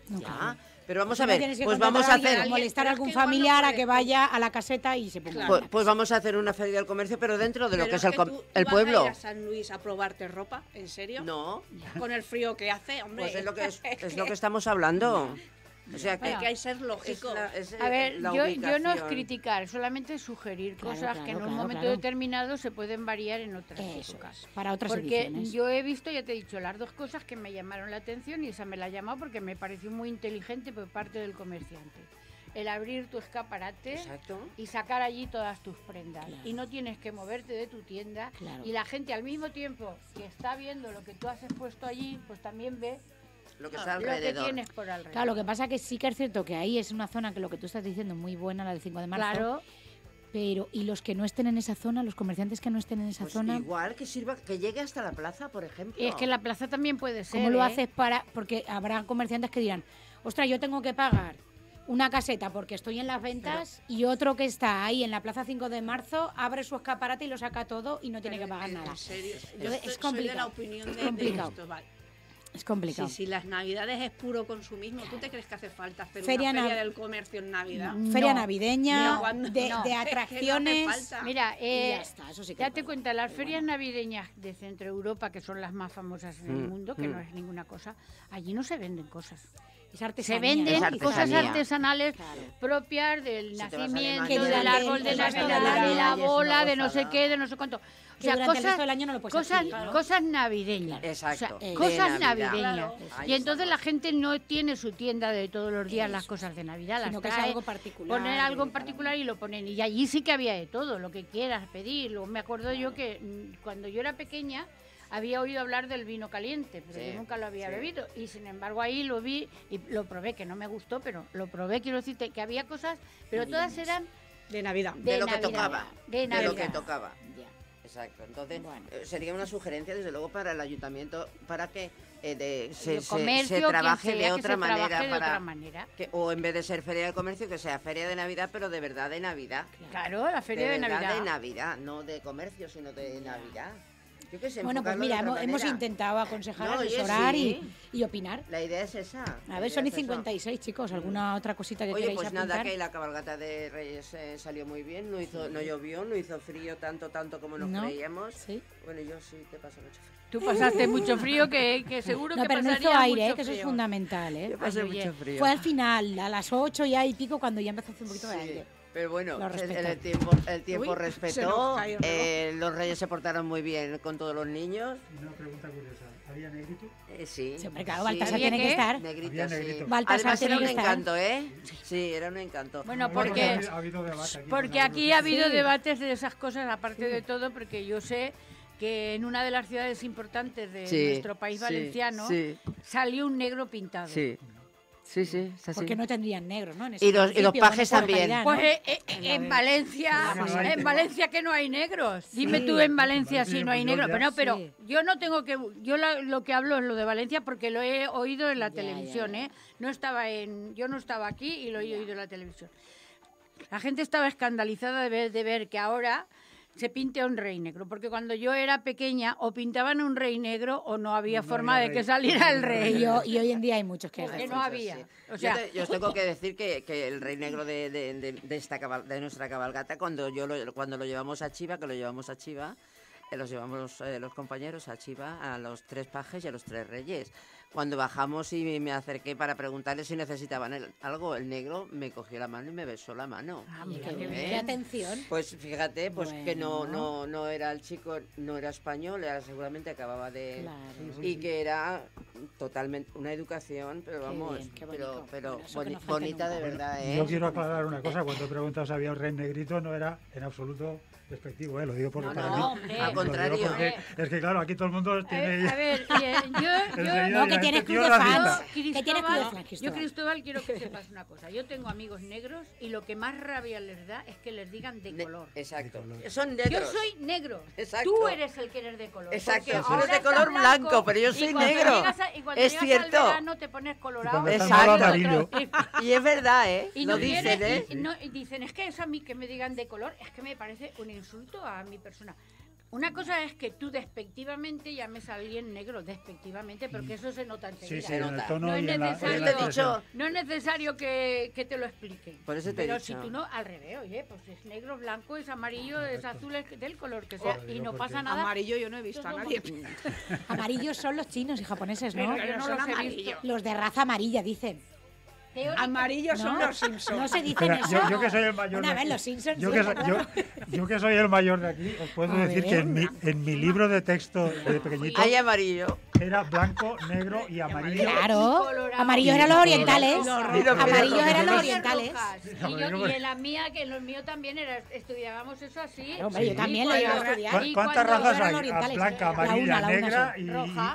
No, ya. claro. Pero vamos Si a no ver, tienes que pues contratar vamos a alguien, hacer... molestar a Pero es algún que igual no familiar a puedes. que vaya a la caseta y se ponga. Pues vamos a hacer una feria del comercio, pero dentro de lo Pero que es el, tú el vas pueblo. a ir a San Luis a probarte ropa, ¿en serio? No, Con el frío que hace, hombre. pues es lo que estamos hablando. O sea que Hay que ser lógico. A ver, la yo no es ubicación. criticar, solamente sugerir Claro, cosas claro, que en un claro, momento claro. determinado se pueden variar en otras Eso épocas. es, para otras Porque ediciones. yo he visto, ya te he dicho, las dos cosas que me llamaron la atención y esa me la ha llamado porque me pareció muy inteligente por parte del comerciante. El abrir tu escaparate Exacto. y sacar allí todas tus prendas. Claro. Y no tienes que moverte de tu tienda. Claro. Y la gente al mismo tiempo que está viendo lo que tú has expuesto allí, pues también ve Lo que está lo que alrededor. tienes por alrededor. Claro, lo que pasa que sí que es cierto que ahí es una zona que lo que tú estás diciendo muy buena, la del 5 de marzo. Claro. Pero, y los que no estén en esa zona, los comerciantes que no estén en esa Pues zona, igual que sirva, que llegue hasta la plaza, por ejemplo. Y es que la plaza también puede ser. ¿cómo lo ¿eh? haces para...? Porque habrá comerciantes que dirán, ostras, yo tengo que pagar una caseta porque estoy en las ventas y otro que está ahí en la plaza 5 de marzo abre su escaparate y lo saca todo y no tiene que pagar nada. En serio, yo Entonces, es soy de la complicado. opinión Es de complicado. esto, vale. Es complicado. Si las navidades es puro consumismo, ¿tú te crees que hace falta hacer Feria una feria nav- del comercio en Navidad? Feria No. navideña, No, cuando- de, no. de Es que no hace atracciones. falta. Mira, y ya está, eso sí que date puede. cuenta, las Pero ferias bueno. navideñas de Centro Europa, que son las más famosas en el mundo, que no es ninguna cosa, allí no se venden cosas. Es Se artesanía, venden ¿no? cosas artesanía. artesanales Claro. propias del Si te vas a nacimiento, Alemania, del durante árbol de el resto Navidad, del año de la ya es una bola, de no sé gozada. qué, de no sé cuánto. O Que sea, durante el cosas, resto del año no lo puedes cosas, adquirir, ¿no? cosas navideñas. Exacto. O sea, De cosas Navidad. navideñas. Claro. Ahí Y entonces está. la gente no tiene su tienda de todos los días las cosas de Navidad, Sino las que es trae, algo particular. poner algo en de cada particular y lo ponen. Y allí sí que había de todo, lo que quieras pedir. Luego me acuerdo yo que cuando yo era pequeña había oído hablar del vino caliente, pero Sí, yo nunca lo había sí. bebido. Y sin embargo ahí lo vi y lo probé, que no me gustó, pero lo probé, quiero decirte que había cosas, pero todas eran De Navidad. de De lo que Navidad, tocaba. de De lo Navidad. que tocaba. Ya. Exacto. Entonces, Bueno. sería una sugerencia, desde luego, para el ayuntamiento, para que El se comercio, trabaje quien sea, de que otra se trabaje manera. de Para otra manera. o en vez de ser feria del comercio, que sea feria de Navidad, pero de verdad de Navidad. Claro, la feria de, verdad Navidad. de Navidad, no de comercio, sino de Navidad. Yo qué sé, Bueno, pues enfocarlo de mira, otra hemos manera. intentado aconsejar, No, oye, asesorar sí. y opinar. La idea es esa. A ver, son y 56, chicos. ¿Alguna otra cosita que Oye, queréis pues apuntar? nada, que la cabalgata de Reyes salió muy bien, no llovió, no hizo frío tanto como nos ¿No? creíamos. Sí. Bueno, yo sí te paso mucho frío. Tú pasaste mucho frío, que seguro No, que pero no pasaría hizo aire, mucho que eso es frío. fundamental, Yo ¿eh? pasé Ay, oye, mucho frío. Fue al final, a las 8 ya y pico, cuando ya empezó a hacer un poquito de Sí, aire. pero bueno, Lo respetó. el tiempo Uy, se respetó, nos cayó el reloj. los Reyes se portaron muy bien con todos los niños. Una pregunta curiosa. ¿Había negrito? Sí. Sí, hombre, claro, Sí. Baltasar ¿Había tiene que qué? estar. Negrito, Había sí. negrito. Baltasar Además tiene era un que estar. encanto, ¿eh? Sí, era un encanto. Bueno, Bueno, porque, ha habido debate aquí. porque con aquí ha algunos. habido Sí. debates de esas cosas, aparte de todo, porque yo sé que en una de las ciudades importantes de Sí, nuestro país sí, valenciano sí. salió un negro pintado. Sí, sí, sí, es así. Porque no tendrían negros, ¿no? En ese Y los municipio, pajes bueno, por también. localidad, ¿no? Pues en Valencia, Sí, sí. en Valencia que no hay negros. Dime Sí. tú en Valencia Sí, si no hay pues yo negros. ya- Pero Sí. yo no tengo que, lo que hablo es lo de Valencia porque lo he oído en la Ya, televisión, ya, ya. ¿eh? Yo no estaba aquí y lo he oído en la televisión. La gente estaba escandalizada de ver que ahora se pinte a un rey negro, porque cuando yo era pequeña o pintaban un rey negro o no había No forma había de que rey. saliera el Y, rey. y hoy en día hay muchos que... Porque Muchos, no había. sí. O sea, yo os tengo que decir que el rey negro de nuestra cabalgata, cuando lo llevamos a Chiva, los llevamos los compañeros a Chiva, a los 3 pajes y a los 3 reyes. Cuando bajamos y me acerqué para preguntarles si necesitaban algo, el negro me cogió la mano y me besó la mano. Ah, Oye, mira qué qué bien, bien. qué atención. Pues fíjate, pues que Bueno. no era el chico, no era español, seguramente acababa de... Claro. Y que era totalmente una educación, pero vamos, bien, qué pero, bonito. pero Bueno, eso que no falte bonita nunca. de verdad, ¿eh? Yo quiero aclarar una cosa. Cuando he preguntado si había un rey negrito, no era en absoluto despectivo, ¿eh? Lo digo porque No, para no, mí... hombre. al lo digo contrario. porque es que claro, aquí todo el mundo tiene... A ver, yo Enseguida No, que dirá, tienes este club tío de racista. fans. Que tienes club de fans, Yo, Cristóbal. Cristóbal, quiero que sepas una cosa. Yo tengo amigos negros y lo que más rabia les da es que les digan de color. Exacto. De color. Son negros. Yo soy negro. Exacto. Tú eres el que eres de color. Exacto, porque tú eres ahora de está color blanco, pero yo y soy cuando negro. y cuando Es llegas cierto. al verano te pones colorado. cuando estás malo, amarillo. Y es verdad, ¿eh? Y Lo no dicen, viene- ¿eh? y dicen, es que eso a mí que me digan de color, es que me parece un insulto a mi persona. Una cosa es que tú despectivamente llames a alguien negro, despectivamente, porque eso se nota enseguida. Sí, sí, en el tono no y es en la necesario, expresión. no es necesario que te lo expliquen. Por eso te he Pero dicho. si tú no, al revés, oye, pues es negro, blanco, es amarillo, es azul, es del color que sea, y no pasa nada. Amarillo yo no he visto a nadie. Amarillos son los chinos y japoneses, ¿no? Pero yo no los he visto. Los de raza amarilla, dicen. Amarillos son No, los Simpsons. no se dicen Espera, eso. yo que soy el mayor Bueno, de a ver, aquí, los Simpsons. yo sí, que, claro. yo que soy el mayor de aquí, os puedo A decir ver. que en mi libro de texto de pequeñito Hay amarillo. era blanco, negro y amarillo. Claro, colorado. amarillos eran los orientales. colorado. Amarillos eran los Los orientales. Y en la mía, que en los míos también estudiábamos eso así. Claro, hombre, yo Sí. también lo Y iba a cuando- estudiar. y ¿Cuántas cuando razas eran hay? orientales, Blanca, la una, amarilla, la una negra son. y Roja.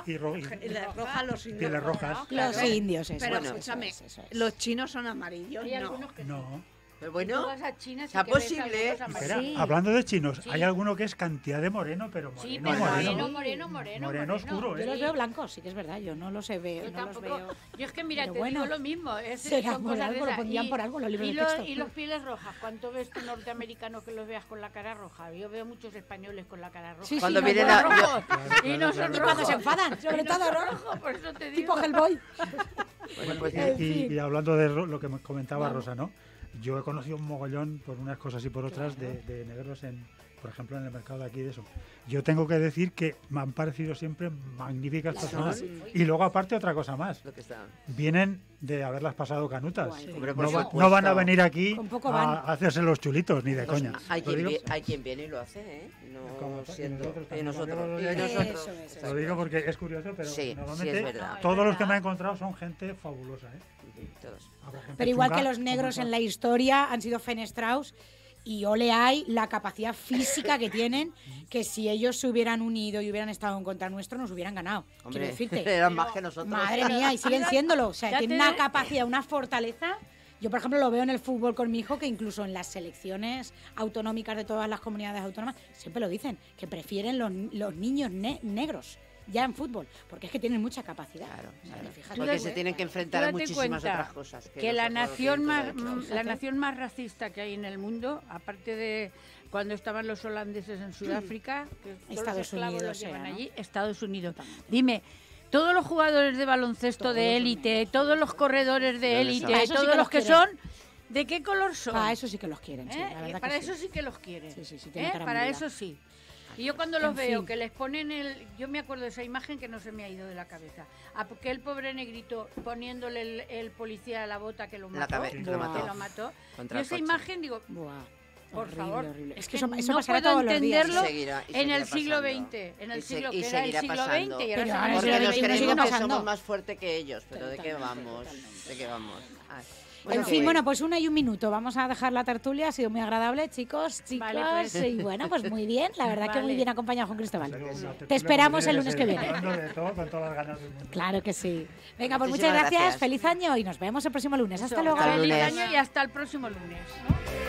Roja los indios. pieles rojas. Los indios, eso. Pero eso, escúchame, eso es. los chinos son amarillos, Hay no. algunos que No. Pero Tú bueno, vas a China, sí sea que ves posible, algunos ¿eh? amarillos. Espera, Sí. hablando de chinos, Sí. hay alguno que es cantidad de moreno, pero moreno, Sí, pero moreno. moreno oscuro, Yo ¿eh? los veo blancos, sí que es verdad, yo no los veo. Yo no los tampoco. veo. Yo es que mira, Pero te bueno, digo lo mismo. será Son por cosas de algo, lo esas. pondrían por algo los libros de texto. Y los pieles rojas, ¿cuánto ves tú norteamericanos que los veas con la cara roja? Yo veo muchos españoles con la cara roja. Sí, sí, Cuando no, vienen no, a- no, Rojos, Claro, y no claro, son Y claro. cuando se rojos. enfadan, sobre todo rojo. Rojo, por eso te digo. Tipo Hellboy. bueno, pues Y hablando de lo que me comentaba Rosa, ¿no? Yo he conocido un mogollón por unas cosas y por otras de negros por ejemplo, en el mercado de aquí de eso. Yo tengo que decir que me han parecido siempre magníficas personas. Y luego aparte otra cosa más. lo que está. Vienen de haberlas pasado canutas. Guay. Hombre, por No, supuesto. no van a venir aquí Con poco a van. hacerse los chulitos, ni de Pues coña. hay, Lo quien digo- hay quien viene y lo hace, ¿eh? No Como- siendo. nosotros Y también, nosotros. también Y lo digo. nosotros. Eso es. Lo digo porque es curioso, pero Sí, sí, normalmente es verdad. todos los que me he encontrado son gente fabulosa. ¿eh? Todos. Habrá gente Pero igual chunga, que los negros como en la historia han sido fenestraos y ole hay la capacidad física que tienen, que si ellos se hubieran unido y hubieran estado en contra nuestro, nos hubieran ganado. Quiero Hombre, decirte. eran más que nosotros. Madre mía, y siguen siéndolo. O sea, Ya tienen te- una capacidad, una fortaleza. Yo, por ejemplo, lo veo en el fútbol con mi hijo, que incluso en las selecciones autonómicas de todas las comunidades autónomas, siempre lo dicen, que prefieren los niños negros ya en fútbol, porque es que tienen mucha capacidad. Claro, O sea, claro. fíjate, Porque ¿eh? se tienen que enfrentar a Date muchísimas cuenta otras cosas. que la nosotros nación tienen más todo derecho. la nación más racista que hay en el mundo, aparte de cuando estaban los holandeses en Sudáfrica, que todos los Estados esclavos Unidos los llevan era, ¿no? allí, Estados Unidos. Dime, todos los jugadores de baloncesto de élite, todos los corredores de ¿Dónde élite, están? Eso sí todos que los los que quieren. son, ¿de qué color son? Para eso sí que los quieren, sí, ¿Eh? la verdad Para que sí. eso sí que los quieren. Sí, sí, sí, tienen cara Para muy eso dura. sí. Y yo cuando los En veo, fin. que les ponen yo me acuerdo de esa imagen que no se me ha ido de la cabeza. Aquel pobre negrito poniéndole el policía a la bota que lo La mató. cabeza, que lo mató. Que lo mató. Contra Yo el esa coche. imagen digo, Buah, por horrible, favor, horrible. es Es que que eso no pasará puedo todos los días. entenderlo Y seguirá en el siglo pasando. XX, en el Y se- siglo y que era el seguirá siglo pasando. XX y Pero ahora ahora es sí, el Porque siglo nos XXI siglo sigue creemos que pasando. somos más fuertes que ellos, pero ¿de qué Totalmente, vamos? totalmente. ¿De qué vamos? Ay. En Bueno, fin, pues, bueno, pues 1 y 1 minuto. Vamos a dejar la tertulia. Ha sido muy agradable, chicos, chicas. Vale, pues. Y bueno, pues muy bien. La verdad que muy Vale. bien acompañado, Juan Cristóbal. Una tertulia Te esperamos como el tiene lunes que ser, viene. hablando de todo, con todas las ganas del mundo. Claro que sí. Venga, pues muchas Muchísimas gracias. gracias. Feliz año y nos vemos el próximo lunes. Hasta Eso, luego. Hasta el feliz lunes. año y hasta el próximo lunes, ¿no?